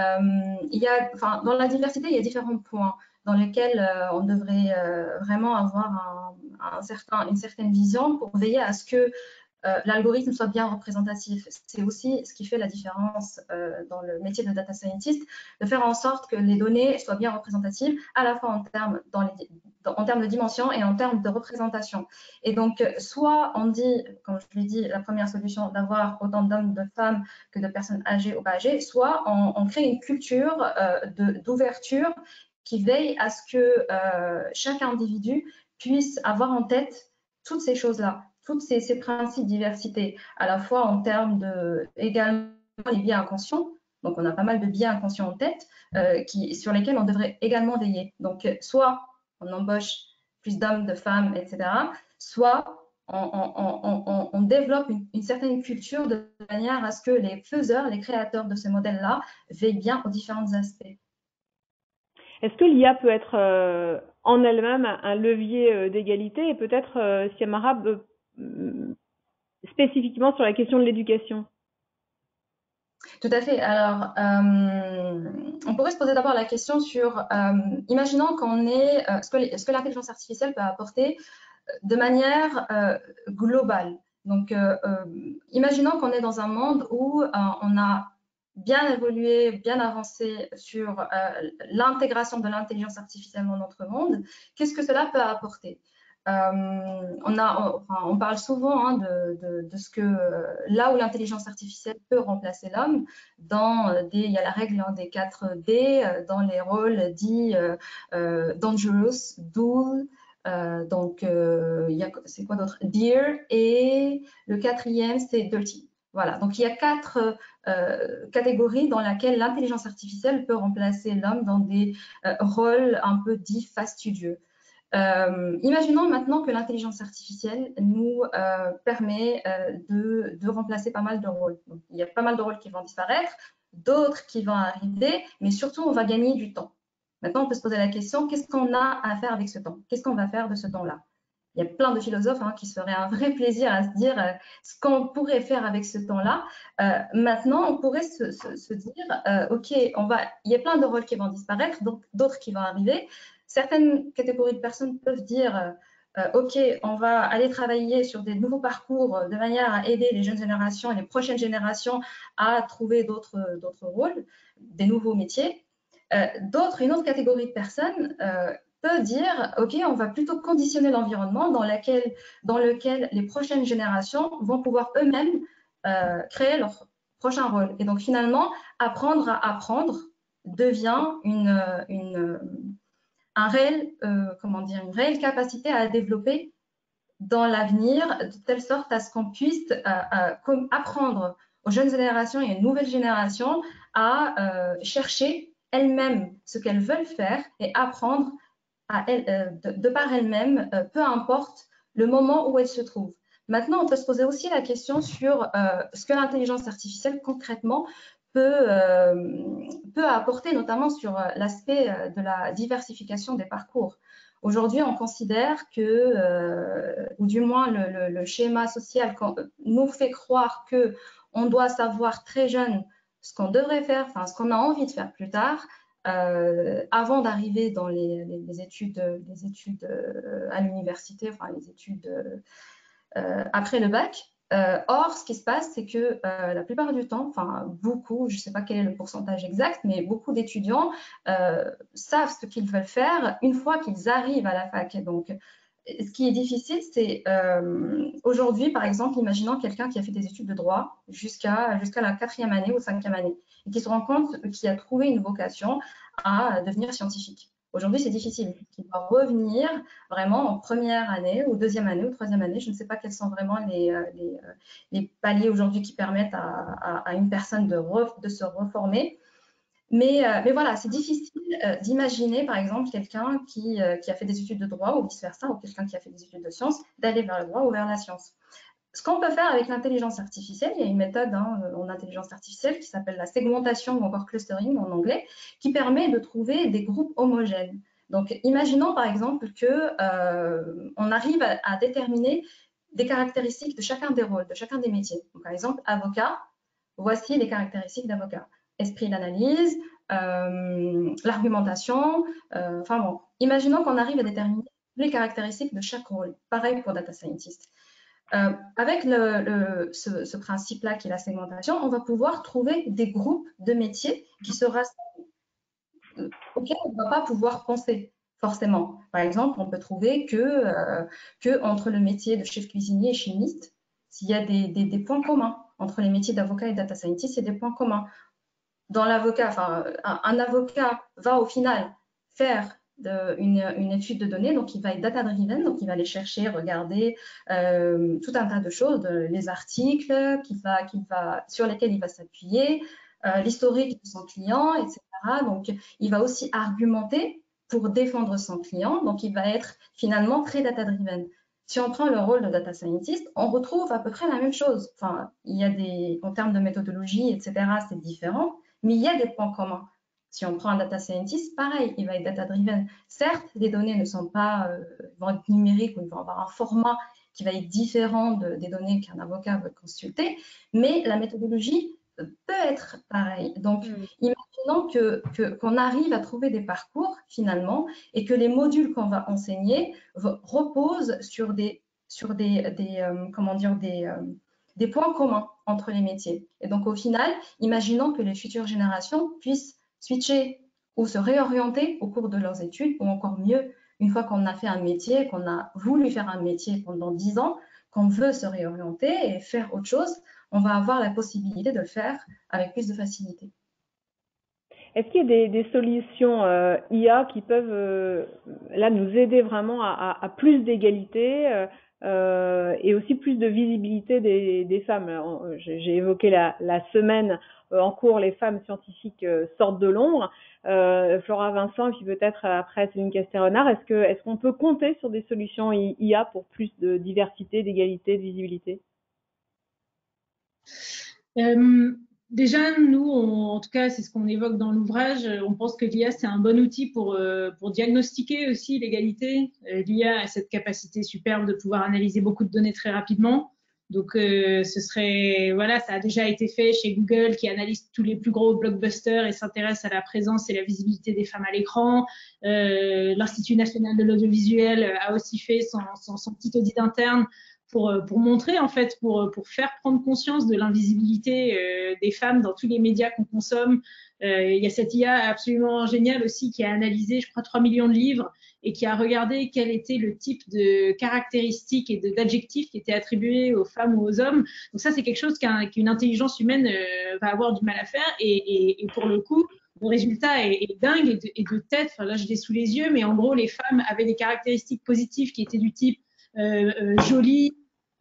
Dans la diversité, il y a différents points dans lesquels on devrait vraiment avoir une certaine vision pour veiller à ce que l'algorithme soit bien représentatif. C'est aussi ce qui fait la différence dans le métier de data scientist, de faire en sorte que les données soient bien représentatives, à la fois en termes de dimension et en termes de représentation. Et donc, soit on dit, comme je l'ai dit, la première solution, d'avoir autant d'hommes, de femmes que de personnes âgées ou pas âgées, soit on crée une culture d'ouverture qui veille à ce que chaque individu puisse avoir en tête toutes ces choses-là, tous ces principes de diversité, à la fois en termes également les biais inconscients. Donc, on a pas mal de biais inconscients en tête sur lesquels on devrait également veiller. Donc, soit on embauche plus d'hommes, de femmes, etc., soit on développe une certaine culture de manière à ce que les faiseurs, les créateurs de ces modèles-là veillent bien aux différents aspects. Est-ce que l'IA peut être en elle-même un levier d'égalité et peut-être, Siamara, spécifiquement sur la question de l'éducation? Tout à fait. Alors, on pourrait se poser d'abord la question sur, imaginons qu'on est, ce que l'intelligence artificielle peut apporter de manière globale. Donc, imaginons qu'on est dans un monde où on a bien évolué, bien avancé sur l'intégration de l'intelligence artificielle dans notre monde. Qu'est-ce que cela peut apporter? On parle souvent hein, de ce que là où l'intelligence artificielle peut remplacer l'homme, il y a la règle des 4 D, dans les rôles dits dangerous, dull, c'est quoi d'autre? Dear, et le 4e, c'est dirty. Voilà, donc il y a 4 catégories dans lesquelles l'intelligence artificielle peut remplacer l'homme dans des rôles un peu dits fastidieux. Imaginons maintenant que l'intelligence artificielle nous permet de remplacer pas mal de rôles. Donc, il y a pas mal de rôles qui vont disparaître, d'autres qui vont arriver, mais surtout, on va gagner du temps. Maintenant, on peut se poser la question, qu'est-ce qu'on a à faire avec ce temps? Qu'est-ce qu'on va faire de ce temps-là? Il y a plein de philosophes qui se feraient un vrai plaisir à se dire ce qu'on pourrait faire avec ce temps-là. Maintenant, on pourrait se dire, OK, il y a plein de rôles qui vont disparaître, donc d'autres qui vont arriver. Certaines catégories de personnes peuvent dire, OK, on va aller travailler sur des nouveaux parcours de manière à aider les jeunes générations et les prochaines générations à trouver d'autres rôles, des nouveaux métiers. Une autre catégorie de personnes peut dire, OK, on va plutôt conditionner l'environnement dans lequel les prochaines générations vont pouvoir eux-mêmes créer leur prochain rôle. Et donc, finalement, apprendre à apprendre devient une réelle capacité à développer dans l'avenir, de telle sorte à ce qu'on puisse apprendre aux jeunes générations et aux nouvelles générations à chercher elles-mêmes ce qu'elles veulent faire et apprendre de par elles-mêmes, peu importe le moment où elles se trouvent. Maintenant, on peut se poser aussi la question sur ce que l'intelligence artificielle concrètement peut apporter, notamment sur l'aspect de la diversification des parcours. Aujourd'hui, on considère que, ou du moins le schéma social nous fait croire qu'on doit savoir très jeune ce qu'on devrait faire, enfin ce qu'on a envie de faire plus tard, avant d'arriver dans les études à l'université, enfin les études après le bac. Or, ce qui se passe, c'est que la plupart du temps, enfin beaucoup, je ne sais pas quel est le pourcentage exact, mais beaucoup d'étudiants savent ce qu'ils veulent faire une fois qu'ils arrivent à la fac. Et donc, ce qui est difficile, c'est aujourd'hui, par exemple, imaginons quelqu'un qui a fait des études de droit jusqu'à la 4e année ou 5e année et qui se rend compte qu'il a trouvé une vocation à devenir scientifique. Aujourd'hui, c'est difficile. Il doit revenir vraiment en 1re année ou 2e année ou 3e année. Je ne sais pas quels sont vraiment les paliers aujourd'hui qui permettent à une personne de se reformer. Mais voilà, c'est difficile d'imaginer, par exemple, quelqu'un qui a fait des études de droit ou vice-versa, ou quelqu'un qui a fait des études de sciences, d'aller vers le droit ou vers la science. Ce qu'on peut faire avec l'intelligence artificielle, il y a une méthode en intelligence artificielle qui s'appelle la segmentation ou encore clustering en anglais, qui permet de trouver des groupes homogènes. Donc, imaginons par exemple qu'on arrive à déterminer des caractéristiques de chacun des rôles, de chacun des métiers. Donc, par exemple, avocat, voici les caractéristiques d'avocat. Esprit d'analyse, l'argumentation, enfin bon. Imaginons qu'on arrive à déterminer les caractéristiques de chaque rôle. Pareil pour data scientist. Avec ce principe-là qui est la segmentation, on va pouvoir trouver des groupes de métiers qui se rassemblent, auxquels on ne va pas pouvoir penser forcément. Par exemple, on peut trouver que entre le métier de chef cuisinier et chimiste, s'il y a des points communs. Entre les métiers d'avocat et data scientist, il y a des points communs. Dans l'avocat, enfin, un avocat va au final faire une étude de données, donc il va être data-driven, donc il va aller chercher, regarder tout un tas de choses, les articles sur lesquels il va s'appuyer, l'historique de son client, etc. Donc, il va aussi argumenter pour défendre son client, donc il va être finalement très data-driven. Si on prend le rôle de data scientist, on retrouve à peu près la même chose. Enfin, il y a en termes de méthodologie, etc., c'est différent, mais il y a des points communs. Si on prend un data scientist, pareil, il va être data-driven. Certes, les données ne sont pas, vont être numériques ou ils vont avoir un format qui va être différent des données qu'un avocat veut consulter, mais la méthodologie peut être pareille. Donc, imaginons qu'on arrive à trouver des parcours finalement et que les modules qu'on va enseigner reposent sur comment dire, des points communs entre les métiers. Et donc, au final, imaginons que les futures générations puissent switcher ou se réorienter au cours de leurs études, ou encore mieux, une fois qu'on a fait un métier, qu'on a voulu faire un métier pendant 10 ans, qu'on veut se réorienter et faire autre chose, on va avoir la possibilité de le faire avec plus de facilité. Est-ce qu'il y a des solutions IA qui peuvent là nous aider vraiment à plus d'égalité et aussi plus de visibilité des femmes? J'ai évoqué la semaine en cours, les femmes scientifiques sortent de l'ombre. Flora Vincent et puis peut-être après Céline Castet-Renard, est-ce qu'on peut compter sur des solutions IA pour plus de diversité, d'égalité, de visibilité? Déjà, nous, en tout cas, c'est ce qu'on évoque dans l'ouvrage, on pense que l'IA, c'est un bon outil pour diagnostiquer aussi l'égalité. L'IA a cette capacité superbe de pouvoir analyser beaucoup de données très rapidement. Donc, ce serait, voilà, ça a déjà été fait chez Google qui analyse tous les plus gros blockbusters et s'intéresse à la présence et la visibilité des femmes à l'écran. L'Institut national de l'audiovisuel a aussi fait son petit audit interne pour montrer, en fait, pour faire prendre conscience de l'invisibilité des femmes dans tous les médias qu'on consomme. Il y a cette IA absolument géniale aussi qui a analysé, je crois, 3 millions de livres et qui a regardé quel était le type de caractéristiques et d'adjectifs qui étaient attribués aux femmes ou aux hommes. Donc ça, c'est quelque chose qu'une intelligence humaine va avoir du mal à faire. Et pour le coup, le résultat est dingue et de tête. Enfin, là, je l'ai sous les yeux, mais en gros, les femmes avaient des caractéristiques positives qui étaient du type jolie,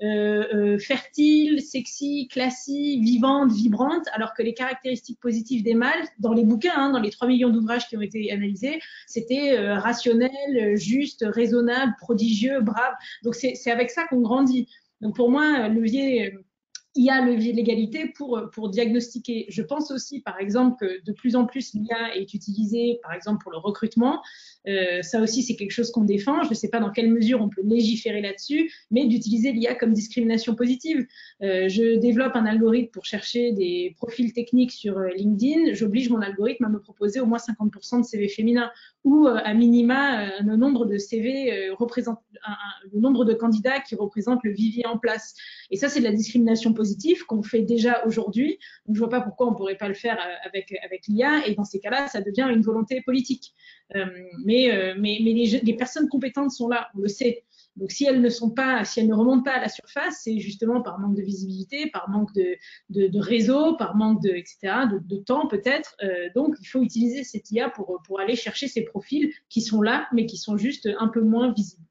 fertile, sexy, classy, vivante, vibrante, alors que les caractéristiques positives des mâles, dans les bouquins, dans les 3 millions d'ouvrages qui ont été analysés, c'était rationnel, juste, raisonnable, prodigieux, brave. Donc c'est avec ça qu'on grandit. Donc pour moi, il y a levier de l'égalité pour diagnostiquer. Je pense aussi, par exemple, que de plus en plus l'IA est utilisée, par exemple, pour le recrutement. Ça aussi, c'est quelque chose qu'on défend. Je ne sais pas dans quelle mesure on peut légiférer là-dessus, mais d'utiliser l'IA comme discrimination positive. Je développe un algorithme pour chercher des profils techniques sur LinkedIn. J'oblige mon algorithme à me proposer au moins 50% de CV féminins ou à minima le nombre de CV représente le nombre de candidats qui représentent le vivier en place. Et ça, c'est de la discrimination positive qu'on fait déjà aujourd'hui. Donc, je ne vois pas pourquoi on ne pourrait pas le faire avec l'IA. Et dans ces cas-là, ça devient une volonté politique. Mais les personnes compétentes sont là, on le sait. Donc, si elles ne remontent pas à la surface, c'est justement par manque de visibilité, par manque de réseau, par manque etc., de temps peut-être. Donc, il faut utiliser cette IA pour aller chercher ces profils qui sont là, mais qui sont juste un peu moins visibles.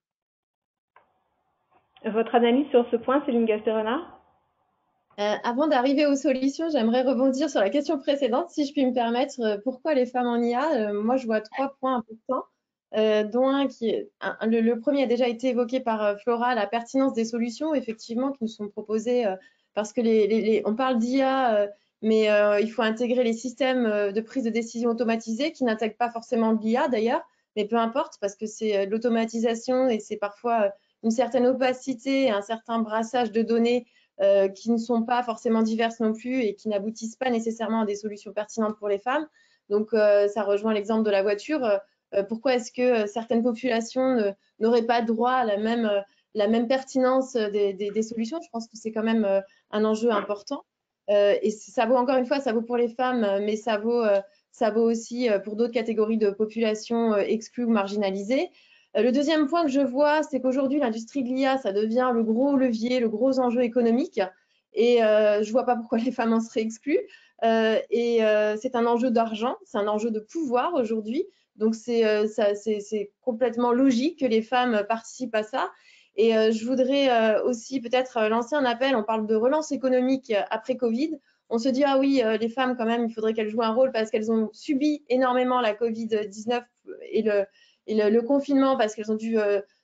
Votre analyse sur ce point, Céline Castet-Renard? Avant d'arriver aux solutions, j'aimerais rebondir sur la question précédente, si je puis me permettre. Pourquoi les femmes en IA? Moi, je vois 3 points importants, dont un le premier a déjà été évoqué par Flora, la pertinence des solutions, effectivement, qui nous sont proposées, parce que on parle d'IA, mais il faut intégrer les systèmes de prise de décision automatisés qui n'intègrent pas forcément de l'IA d'ailleurs, mais peu importe, parce que c'est de l'automatisation et c'est parfois une certaine opacité, un certain brassage de données qui ne sont pas forcément diverses non plus et qui n'aboutissent pas nécessairement à des solutions pertinentes pour les femmes. Donc, ça rejoint l'exemple de la voiture. Pourquoi est-ce que certaines populations n'auraient pas droit à la même pertinence des solutions? Je pense que c'est quand même un enjeu important. Et ça vaut encore une fois, ça vaut pour les femmes, mais ça vaut aussi pour d'autres catégories de populations exclues ou marginalisées. Le deuxième point que je vois, c'est qu'aujourd'hui, l'industrie de l'IA, ça devient le gros levier, le gros enjeu économique. Et je ne vois pas pourquoi les femmes en seraient exclues. C'est un enjeu d'argent, c'est un enjeu de pouvoir aujourd'hui. Donc, c'est complètement logique que les femmes participent à ça. Et je voudrais aussi peut-être lancer un appel. On parle de relance économique après Covid. On se dit, ah oui, les femmes, quand même, il faudrait qu'elles jouent un rôle parce qu'elles ont subi énormément la Covid-19 et le confinement parce qu'elles ont dû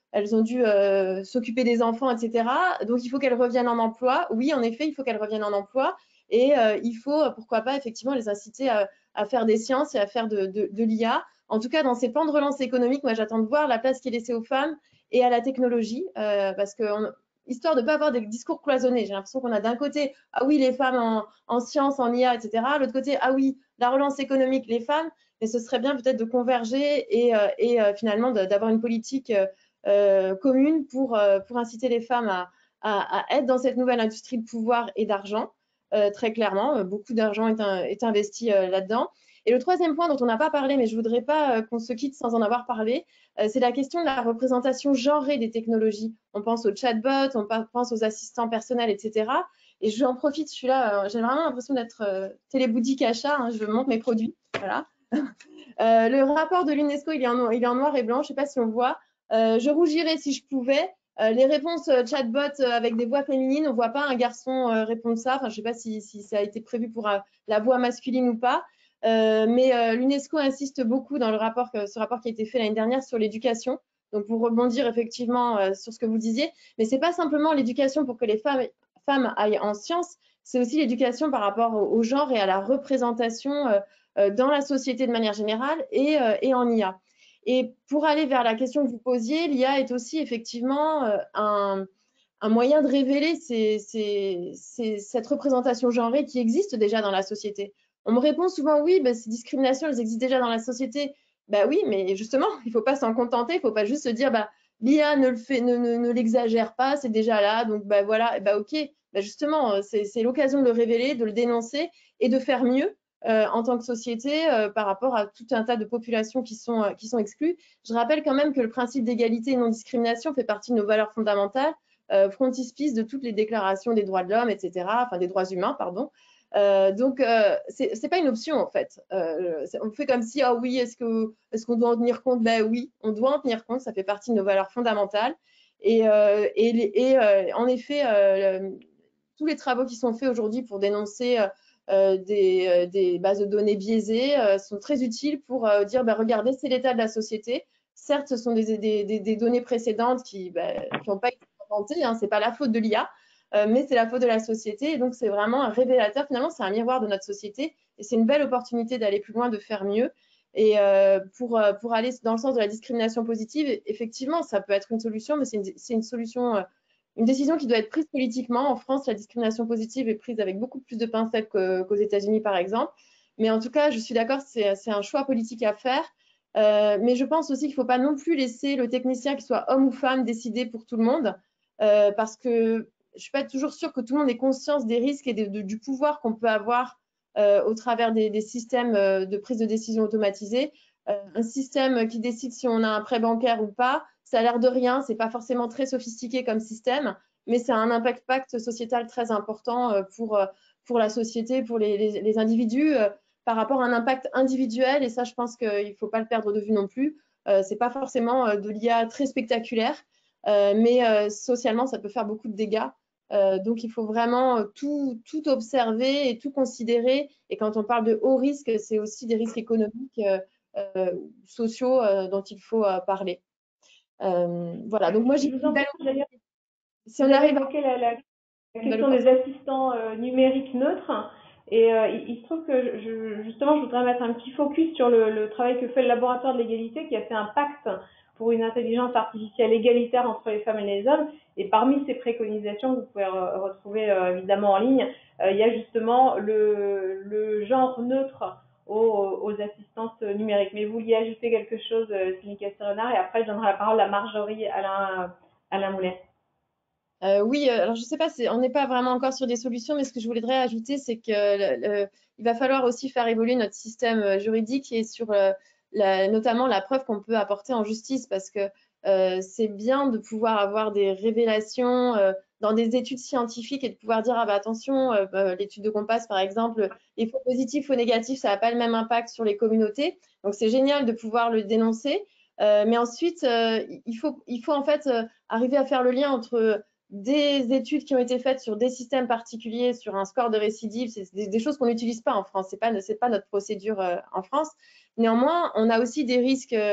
elles ont dû s'occuper des enfants, etc. Donc, il faut qu'elles reviennent en emploi. Oui, en effet, il faut qu'elles reviennent en emploi. Et il faut, pourquoi pas, effectivement, les inciter à faire des sciences et à faire de l'IA. En tout cas, dans ces plans de relance économique, moi, j'attends de voir la place qui est laissée aux femmes et à la technologie, parce que histoire de ne pas avoir des discours cloisonnés. J'ai l'impression qu'on a d'un côté, ah oui, les femmes en sciences, en IA, etc. L'autre côté, ah oui, la relance économique, les femmes. Mais ce serait bien peut-être de converger et finalement d'avoir une politique commune pour inciter les femmes à être dans cette nouvelle industrie de pouvoir et d'argent. Très clairement, beaucoup d'argent est investi là-dedans. Et le troisième point dont on n'a pas parlé, mais je ne voudrais pas qu'on se quitte sans en avoir parlé, c'est la question de la représentation genrée des technologies. On pense aux chatbots, on pense aux assistants personnels, etc. Et j'en profite, je suis là, j'ai vraiment l'impression d'être téléboutique achat, hein, je montre mes produits. Voilà. Le rapport de l'UNESCO, il est en noir et blanc, je ne sais pas si on voit. Je rougirais si je pouvais. Les réponses chatbot avec des voix féminines, on ne voit pas un garçon répondre ça. Enfin, je ne sais pas si ça a été prévu pour la voix masculine ou pas. Mais l'UNESCO insiste beaucoup dans ce rapport qui a été fait l'année dernière sur l'éducation. Donc, pour rebondir effectivement sur ce que vous disiez, mais ce n'est pas simplement l'éducation pour que les femmes aillent en sciences, c'est aussi l'éducation par rapport au genre et à la représentation dans la société de manière générale et en IA. Et pour aller vers la question que vous posiez, l'IA est aussi effectivement un moyen de révéler cette représentation genrée qui existe déjà dans la société. On me répond souvent, oui, ben, ces discriminations, elles existent déjà dans la société. Ben oui, mais justement, il ne faut pas s'en contenter, il ne faut pas juste se dire, bah, l'IA ne l'exagère pas, c'est déjà là, donc ben voilà, ben ok. Ben justement, c'est l'occasion de le révéler, de le dénoncer et de faire mieux en tant que société par rapport à tout un tas de populations qui sont exclues. Je rappelle quand même que le principe d'égalité et de non-discrimination fait partie de nos valeurs fondamentales, frontispice de toutes les déclarations des droits de l'homme, etc., enfin des droits humains, pardon. Donc, c'est pas une option en fait. On fait comme si, ah oui, est-ce qu'on doit en tenir compte? Ben oui, on doit en tenir compte, ça fait partie de nos valeurs fondamentales. Et en effet, tous les travaux qui sont faits aujourd'hui pour dénoncer des bases de données biaisées sont très utiles pour dire, ben, regardez, c'est l'état de la société. Certes, ce sont des données précédentes qui n'ont pas été inventées, hein, c'est pas la faute de l'IA, mais c'est la faute de la société. Et donc, c'est vraiment un révélateur. Finalement, c'est un miroir de notre société. Et c'est une belle opportunité d'aller plus loin, de faire mieux. Et pour aller dans le sens de la discrimination positive, effectivement, ça peut être une solution, mais c'est une solution, une décision qui doit être prise politiquement. En France, la discrimination positive est prise avec beaucoup plus de pincettes qu'aux États-Unis, par exemple. Mais en tout cas, je suis d'accord, c'est un choix politique à faire. Mais je pense aussi qu'il ne faut pas non plus laisser le technicien, qu'il soit homme ou femme, décider pour tout le monde. Parce que je ne suis pas toujours sûre que tout le monde ait conscience des risques et du pouvoir qu'on peut avoir au travers des systèmes de prise de décision automatisés. Un système qui décide si on a un prêt bancaire ou pas, ça a l'air de rien, ce n'est pas forcément très sophistiqué comme système, mais ça a un impact sociétal très important pour la société, pour les individus, par rapport à un impact individuel. Et ça, je pense qu'il ne faut pas le perdre de vue non plus. Ce n'est pas forcément de l'IA très spectaculaire, mais socialement, ça peut faire beaucoup de dégâts. Donc, il faut vraiment tout observer et tout considérer. Et quand on parle de haut risque, c'est aussi des risques économiques, sociaux dont il faut parler. Voilà, donc moi, j'ai une belle... Si on arrive à évoquer la question des assistants numériques neutres, et il se trouve que justement, je voudrais mettre un petit focus sur le travail que fait le laboratoire de l'égalité, qui a fait un pacte pour une intelligence artificielle égalitaire entre les femmes et les hommes. Et parmi ces préconisations, vous pouvez retrouver évidemment en ligne, il y a justement le genre neutre aux assistantes numériques. Mais vous vouliez ajouter quelque chose, Céline Castelrenard, et après je donnerai la parole à Marjorie Alain Moulet. Oui, alors je ne sais pas, on n'est pas vraiment encore sur des solutions, mais ce que je voudrais ajouter, c'est qu'il va falloir aussi faire évoluer notre système juridique et sur notamment la preuve qu'on peut apporter en justice, parce que c'est bien de pouvoir avoir des révélations dans des études scientifiques et de pouvoir dire, ah bah attention, l'étude de Compass par exemple, les faux positifs, faux négatifs, ça n'a pas le même impact sur les communautés. Donc c'est génial de pouvoir le dénoncer. Mais ensuite, il faut en fait arriver à faire le lien entre des études qui ont été faites sur des systèmes particuliers, sur un score de récidive, c'est des choses qu'on n'utilise pas en France, c'est pas notre procédure en France. Néanmoins, on a aussi des risques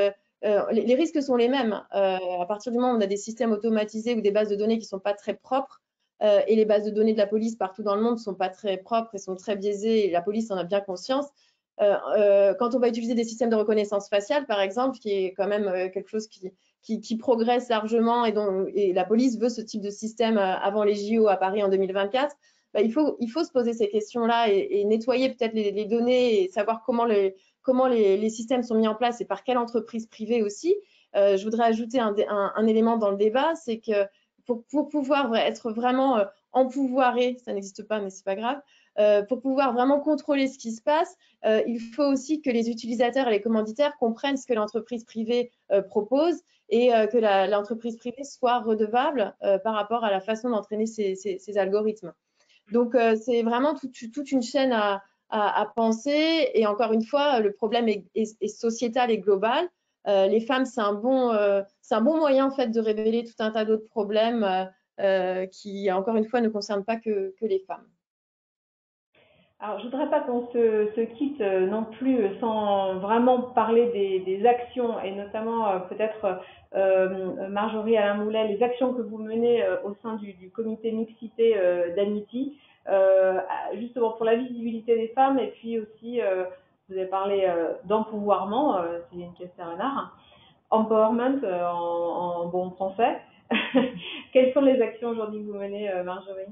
les risques sont les mêmes. À partir du moment où on a des systèmes automatisés ou des bases de données qui ne sont pas très propres, et les bases de données de la police partout dans le monde ne sont pas très propres et sont très biaisées, et la police en a bien conscience. Quand on va utiliser des systèmes de reconnaissance faciale, par exemple, qui est quand même quelque chose qui progresse largement et la police veut ce type de système avant les JO à Paris en 2024, bah, il faut se poser ces questions-là et nettoyer peut-être les données et savoir comment les systèmes sont mis en place et par quelle entreprise privée aussi. Je voudrais ajouter un élément dans le débat, c'est que pour pouvoir être vraiment empouvoiré, ça n'existe pas mais c'est pas grave, pour pouvoir vraiment contrôler ce qui se passe, il faut aussi que les utilisateurs et les commanditaires comprennent ce que l'entreprise privée propose et que l'entreprise privée soit redevable par rapport à la façon d'entraîner ces algorithmes. Donc, c'est vraiment toute une chaîne à penser. Et encore une fois, le problème est sociétal et global. Les femmes, c'est un bon moyen en fait de révéler tout un tas d'autres problèmes qui, encore une fois, ne concernent pas que les femmes. Alors, je voudrais pas qu'on se quitte non plus sans vraiment parler des actions et notamment peut-être Marjorie Alain Moulet, les actions que vous menez au sein du comité mixité d'Amity, justement pour la visibilité des femmes et puis aussi, vous avez parlé d'empouvoirment, c'est une question renard, empowerment en bon français. Quelles sont les actions aujourd'hui que vous menez, Marjorie?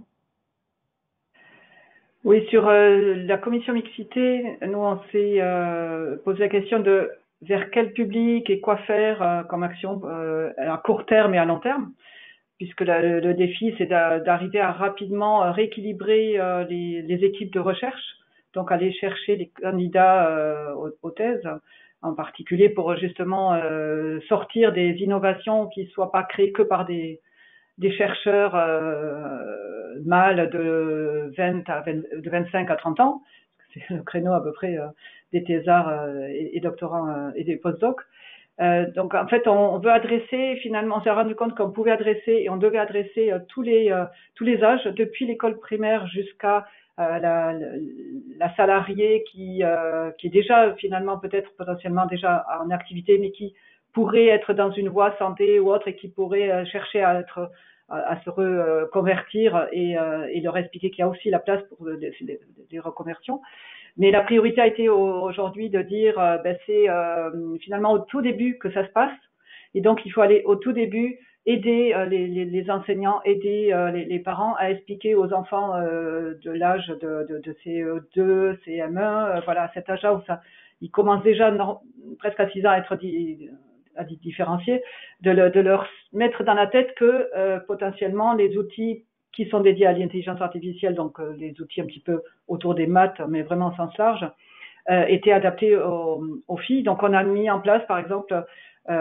Oui, sur la commission mixité, nous on s'est posé la question de vers quel public et quoi faire comme action à court terme et à long terme, puisque le défi c'est d'arriver à rapidement rééquilibrer les équipes de recherche, donc aller chercher les candidats aux thèses, en particulier pour justement sortir des innovations qui soient pas créées que par des chercheurs mâles de 25 à 30 ans, c'est le créneau à peu près des thésards et doctorants et des postdocs. Donc en fait, on veut adresser finalement, on s'est rendu compte qu'on pouvait adresser et on devait adresser tous les âges, depuis l'école primaire jusqu'à la salariée qui est déjà finalement peut-être potentiellement déjà en activité, mais qui pourrait être dans une voie santé ou autre et qui pourrait chercher à se reconvertir et leur expliquer qu'il y a aussi la place pour des reconversions. Mais la priorité a été aujourd'hui de dire c'est finalement au tout début que ça se passe et donc il faut aller au tout début, aider les enseignants, aider les parents à expliquer aux enfants de l'âge de CE2, CM1, voilà, à cet âge-là où ils commencent déjà presque à 6 ans à être à différencier, de leur mettre dans la tête que potentiellement les outils qui sont dédiés à l'intelligence artificielle, donc les outils un petit peu autour des maths, mais vraiment au sens large, étaient adaptés aux filles. Donc on a mis en place, par exemple, on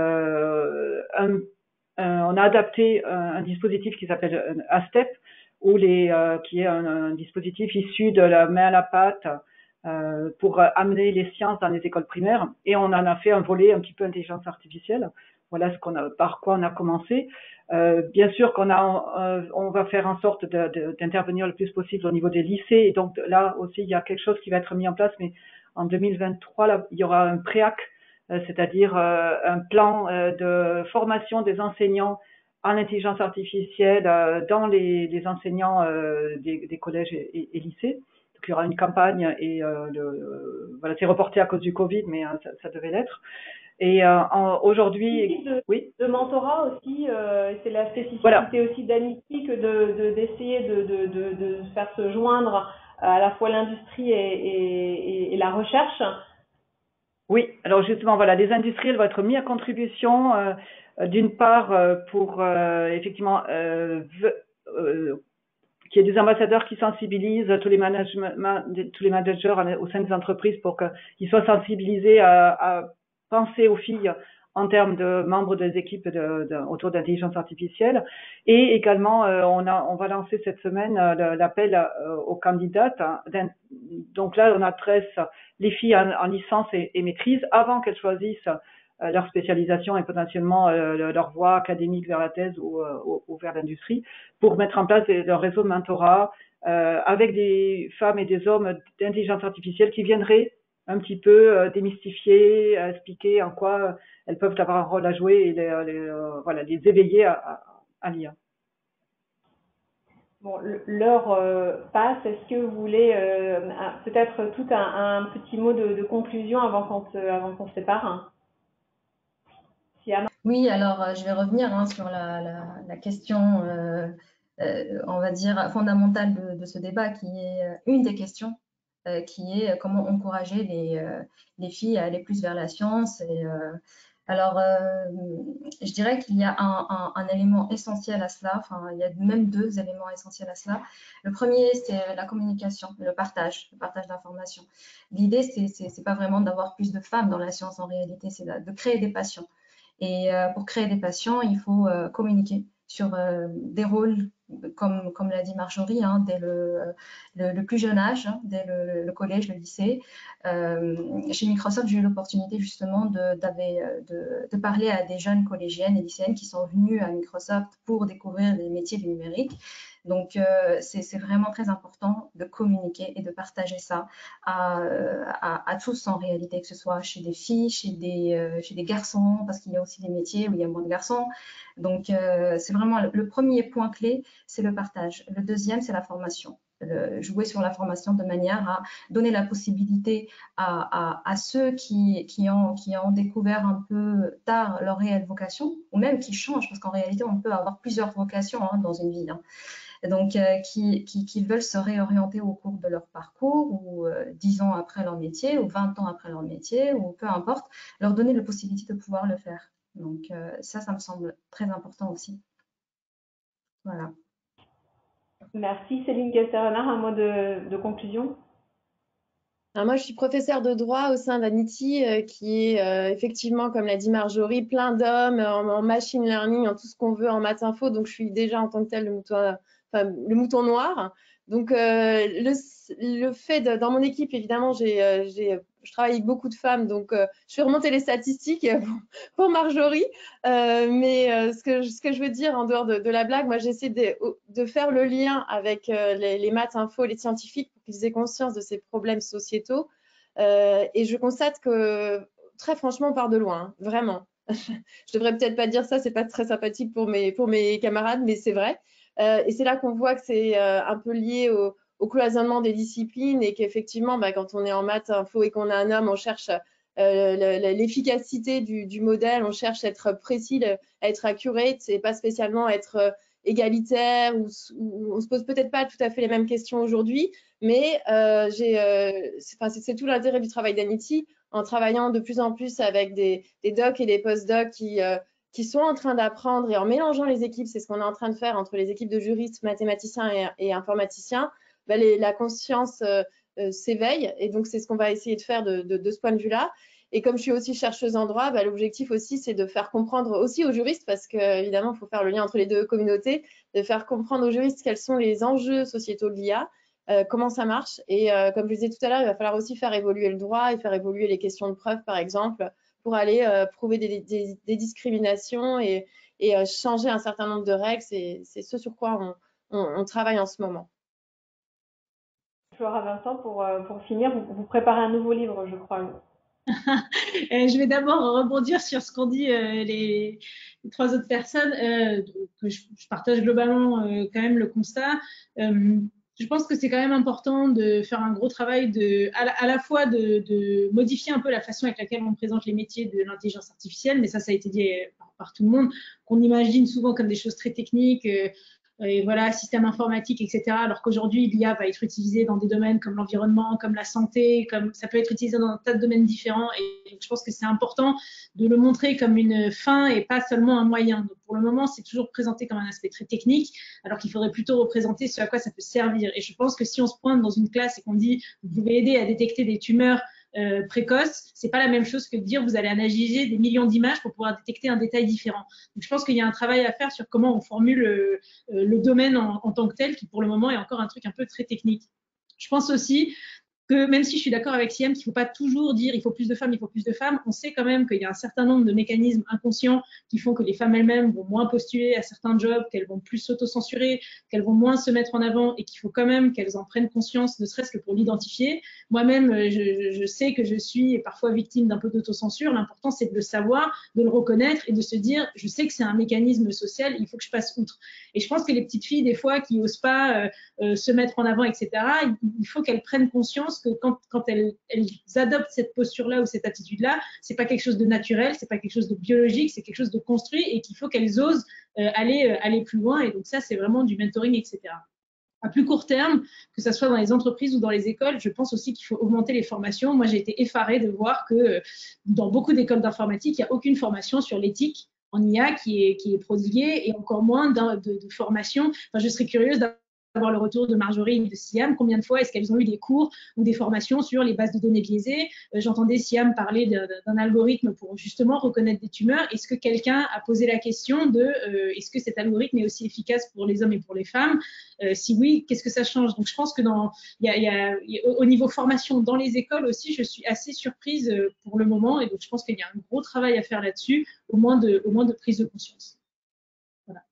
a adapté un dispositif qui s'appelle ASTEP, qui est un dispositif issu de la main à la pâte, pour amener les sciences dans les écoles primaires, et on en a fait un volet un petit peu intelligence artificielle. Voilà par quoi on a commencé. Bien sûr qu'on on va faire en sorte d'intervenir le plus possible au niveau des lycées, et donc là aussi il y a quelque chose qui va être mis en place, mais en 2023 là, il y aura un préac, c'est-à-dire un plan de formation des enseignants en intelligence artificielle dans les enseignants des collèges et lycées. Donc, il y aura une campagne et voilà, c'est reporté à cause du Covid, mais ça devait l'être. Et aujourd'hui, oui. De mentorat aussi, c'est la spécificité voilà. aussi d'Amity que d'essayer de faire se joindre à la fois l'industrie et la recherche. Oui, alors justement, voilà, les industriels vont être mis à contribution, d'une part pour effectivement qu'il y ait des ambassadeurs qui sensibilisent tous les managers au sein des entreprises pour qu'ils soient sensibilisés à penser aux filles en termes de membres des équipes autour d'intelligence artificielle. Et également, on va lancer cette semaine l'appel aux candidates. Donc là, on adresse les filles en licence et maîtrise avant qu'elles choisissent leur spécialisation et potentiellement leur voie académique vers la thèse ou vers l'industrie, pour mettre en place leur réseau de mentorat avec des femmes et des hommes d'intelligence artificielle qui viendraient un petit peu démystifier, expliquer en quoi elles peuvent avoir un rôle à jouer et voilà, les éveiller à l'IA. Bon, l'heure passe. Est-ce que vous voulez peut-être tout un petit mot de conclusion avant qu'on se sépare, hein? Oui, alors je vais revenir sur la question, on va dire, fondamentale de ce débat, qui est une des questions, qui est comment encourager les filles à aller plus vers la science. Alors, je dirais qu'il y a un élément essentiel à cela, enfin, il y a même deux éléments essentiels à cela. Le premier, c'est la communication, le partage d'informations. L'idée, c'est pas vraiment d'avoir plus de femmes dans la science en réalité, c'est de créer des passions. Et pour créer des passions, il faut communiquer sur des rôles, comme l'a dit Marjorie, hein, dès le plus jeune âge, hein, dès le collège, le lycée. Chez Microsoft, j'ai eu l'opportunité justement de parler à des jeunes collégiennes et lycéennes qui sont venues à Microsoft pour découvrir les métiers du numérique. Donc, c'est vraiment très important de communiquer et de partager ça à tous en réalité, que ce soit chez des filles, chez des garçons, parce qu'il y a aussi des métiers où il y a moins de garçons. Donc, c'est vraiment le premier point clé, c'est le partage. Le deuxième, c'est la formation. Jouer sur la formation de manière à donner la possibilité à ceux qui ont découvert un peu tard leur réelle vocation, ou même qui changent, parce qu'en réalité, on peut avoir plusieurs vocations dans une vie. Donc, qui veulent se réorienter au cours de leur parcours, ou 10 ans après leur métier, ou 20 ans après leur métier, ou peu importe, leur donner la possibilité de pouvoir le faire. Donc, ça me semble très important aussi. Voilà. Merci. Céline Castelrenard, un mot de conclusion? Alors moi, je suis professeure de droit au sein d'Anity, qui est effectivement, comme l'a dit Marjorie, plein d'hommes en machine learning, en tout ce qu'on veut en maths info. Donc, je suis déjà en tant que tel le mouton noir. Donc, le fait dans mon équipe, évidemment, je travaille avec beaucoup de femmes, donc je vais remonter les statistiques pour Marjorie. Mais ce que je veux dire en dehors de la blague, moi, j'essaie de faire le lien avec les maths info, les scientifiques, pour qu'ils aient conscience de ces problèmes sociétaux. Et je constate que, très franchement, on part de loin, hein, vraiment. Je devrais peut-être pas dire ça, c'est pas très sympathique pour mes camarades, mais c'est vrai. Et c'est là qu'on voit que c'est un peu lié au cloisonnement des disciplines, et qu'effectivement, quand on est en maths info et qu'on a un homme, on cherche l'efficacité du modèle, on cherche à être précis, à être accurate, et pas spécialement à être égalitaire, ou on se pose peut-être pas tout à fait les mêmes questions aujourd'hui, mais c'est tout l'intérêt du travail d'Anity, en travaillant de plus en plus avec des docs et des post-docs qui sont en train d'apprendre, et en mélangeant les équipes, c'est ce qu'on est en train de faire entre les équipes de juristes, mathématiciens et informaticiens, la conscience s'éveille, et donc c'est ce qu'on va essayer de faire de ce point de vue-là. Et comme je suis aussi chercheuse en droit, l'objectif aussi, c'est de faire comprendre aussi aux juristes, parce qu'évidemment, il faut faire le lien entre les deux communautés, de faire comprendre aux juristes quels sont les enjeux sociétaux de l'IA, comment ça marche. Et comme je le disais tout à l'heure, il va falloir aussi faire évoluer le droit et faire évoluer les questions de preuve, par exemple, pour aller prouver des discriminations et changer un certain nombre de règles. C'est ce sur quoi on travaille en ce moment. Flora Vincent, pour finir, vous préparez un nouveau livre, je crois. Je vais d'abord rebondir sur ce qu'ont dit les trois autres personnes, que je partage globalement quand même le constat. Je pense que c'est quand même important de faire un gros travail à la fois de modifier un peu la façon avec laquelle on présente les métiers de l'intelligence artificielle, mais ça a été dit par tout le monde, qu'on imagine souvent comme des choses très techniques, et voilà, système informatique, etc. Alors qu'aujourd'hui, l'IA va être utilisée dans des domaines comme l'environnement, comme la santé, comme ça peut être utilisé dans un tas de domaines différents. Et je pense que c'est important de le montrer comme une fin et pas seulement un moyen. Donc pour le moment, c'est toujours présenté comme un aspect très technique, alors qu'il faudrait plutôt représenter ce à quoi ça peut servir. Et je pense que si on se pointe dans une classe et qu'on dit vous pouvez aider à détecter des tumeurs précoce, c'est pas la même chose que de dire vous allez analyser des millions d'images pour pouvoir détecter un détail différent. Donc je pense qu'il y a un travail à faire sur comment on formule le domaine en tant que tel, qui pour le moment est encore un truc un peu très technique. Je pense aussi que même si je suis d'accord avec Siam qu'il ne faut pas toujours dire il faut plus de femmes, on sait quand même qu'il y a un certain nombre de mécanismes inconscients qui font que les femmes elles-mêmes vont moins postuler à certains jobs, qu'elles vont plus s'auto-censurer, qu'elles vont moins se mettre en avant et qu'il faut quand même qu'elles en prennent conscience, ne serait-ce que pour l'identifier. Moi-même, je sais que je suis parfois victime d'un peu d'autocensure. L'important, c'est de le savoir, de le reconnaître et de se dire, je sais que c'est un mécanisme social, il faut que je passe outre. Et je pense que les petites filles, des fois, qui n'osent pas se mettre en avant, etc., il faut qu'elles prennent conscience que quand elles adoptent cette posture-là ou cette attitude-là, c'est pas quelque chose de naturel, c'est pas quelque chose de biologique, c'est quelque chose de construit et qu'il faut qu'elles osent aller plus loin. Et donc ça, c'est vraiment du mentoring, etc. À plus court terme, que ce soit dans les entreprises ou dans les écoles, je pense aussi qu'il faut augmenter les formations. Moi, j'ai été effarée de voir que dans beaucoup d'écoles d'informatique, il n'y a aucune formation sur l'éthique en IA qui est prodiguée et encore moins de formation. Enfin, je serais curieuse d'avoir le retour de Marjorie et de Siam. Combien de fois est-ce qu'elles ont eu des cours ou des formations sur les bases de données biaisées? J'entendais Siam parler d'un algorithme pour justement reconnaître des tumeurs. Est-ce que quelqu'un a posé la question de est-ce que cet algorithme est aussi efficace pour les hommes et pour les femmes? Si oui, qu'est-ce que ça change? Donc je pense que au niveau formation dans les écoles aussi, je suis assez surprise pour le moment et donc je pense qu'il y a un gros travail à faire là-dessus, au moins de prise de conscience. Voilà.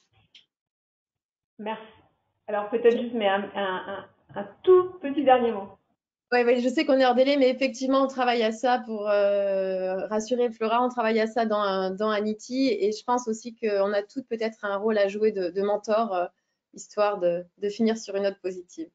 Merci. Alors peut-être juste mais un tout petit dernier mot. Oui, je sais qu'on est hors délai, mais effectivement, on travaille à ça pour rassurer Flora. On travaille à ça dans Anity et je pense aussi qu'on a toutes peut-être un rôle à jouer de mentor, histoire de finir sur une note positive.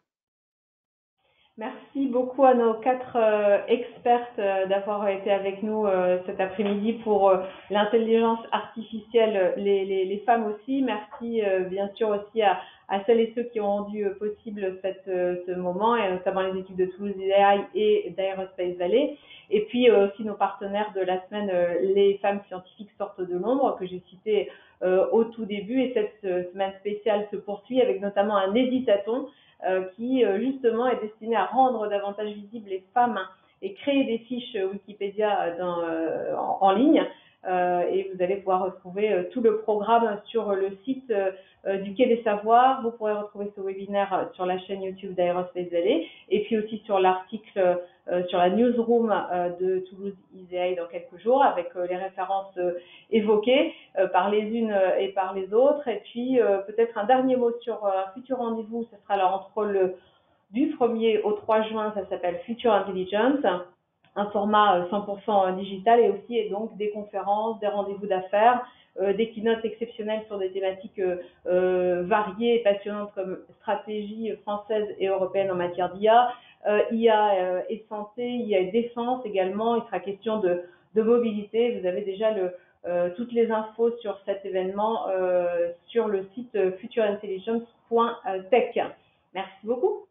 Merci beaucoup à nos 4 expertes d'avoir été avec nous cet après-midi pour l'intelligence artificielle, les femmes aussi. Merci bien sûr aussi à celles et ceux qui ont rendu possible ce moment, et notamment les équipes de Toulouse AI et d'Aerospace Valley. Et puis aussi nos partenaires de la semaine, les femmes scientifiques sortent de l'ombre, que j'ai cité au tout début. Et cette semaine spéciale se poursuit avec notamment un hésitaton qui justement est destiné à rendre davantage visibles les femmes et créer des fiches Wikipédia en ligne. Et vous allez pouvoir retrouver tout le programme sur le site du Quai des Savoirs. Vous pourrez retrouver ce webinaire sur la chaîne YouTube d'Aerospace Valley et puis aussi sur l'article sur la newsroom de Toulouse ISEAI dans quelques jours avec les références évoquées par les unes et par les autres. Et puis peut-être un dernier mot sur un futur rendez-vous. Ce sera alors entre du 1er au 3 juin, ça s'appelle Future Intelligence, un format 100% digital et aussi et donc des conférences, des rendez-vous d'affaires, des keynotes exceptionnelles sur des thématiques variées et passionnantes comme stratégie française et européenne en matière d'IA, IA et santé, IA et défense également. Il sera question de mobilité. Vous avez déjà toutes les infos sur cet événement sur le site futureintelligence.tech. Merci beaucoup.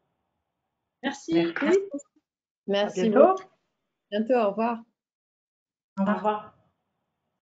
Merci. Merci À bientôt. beaucoup. Bientôt, au revoir. Au revoir.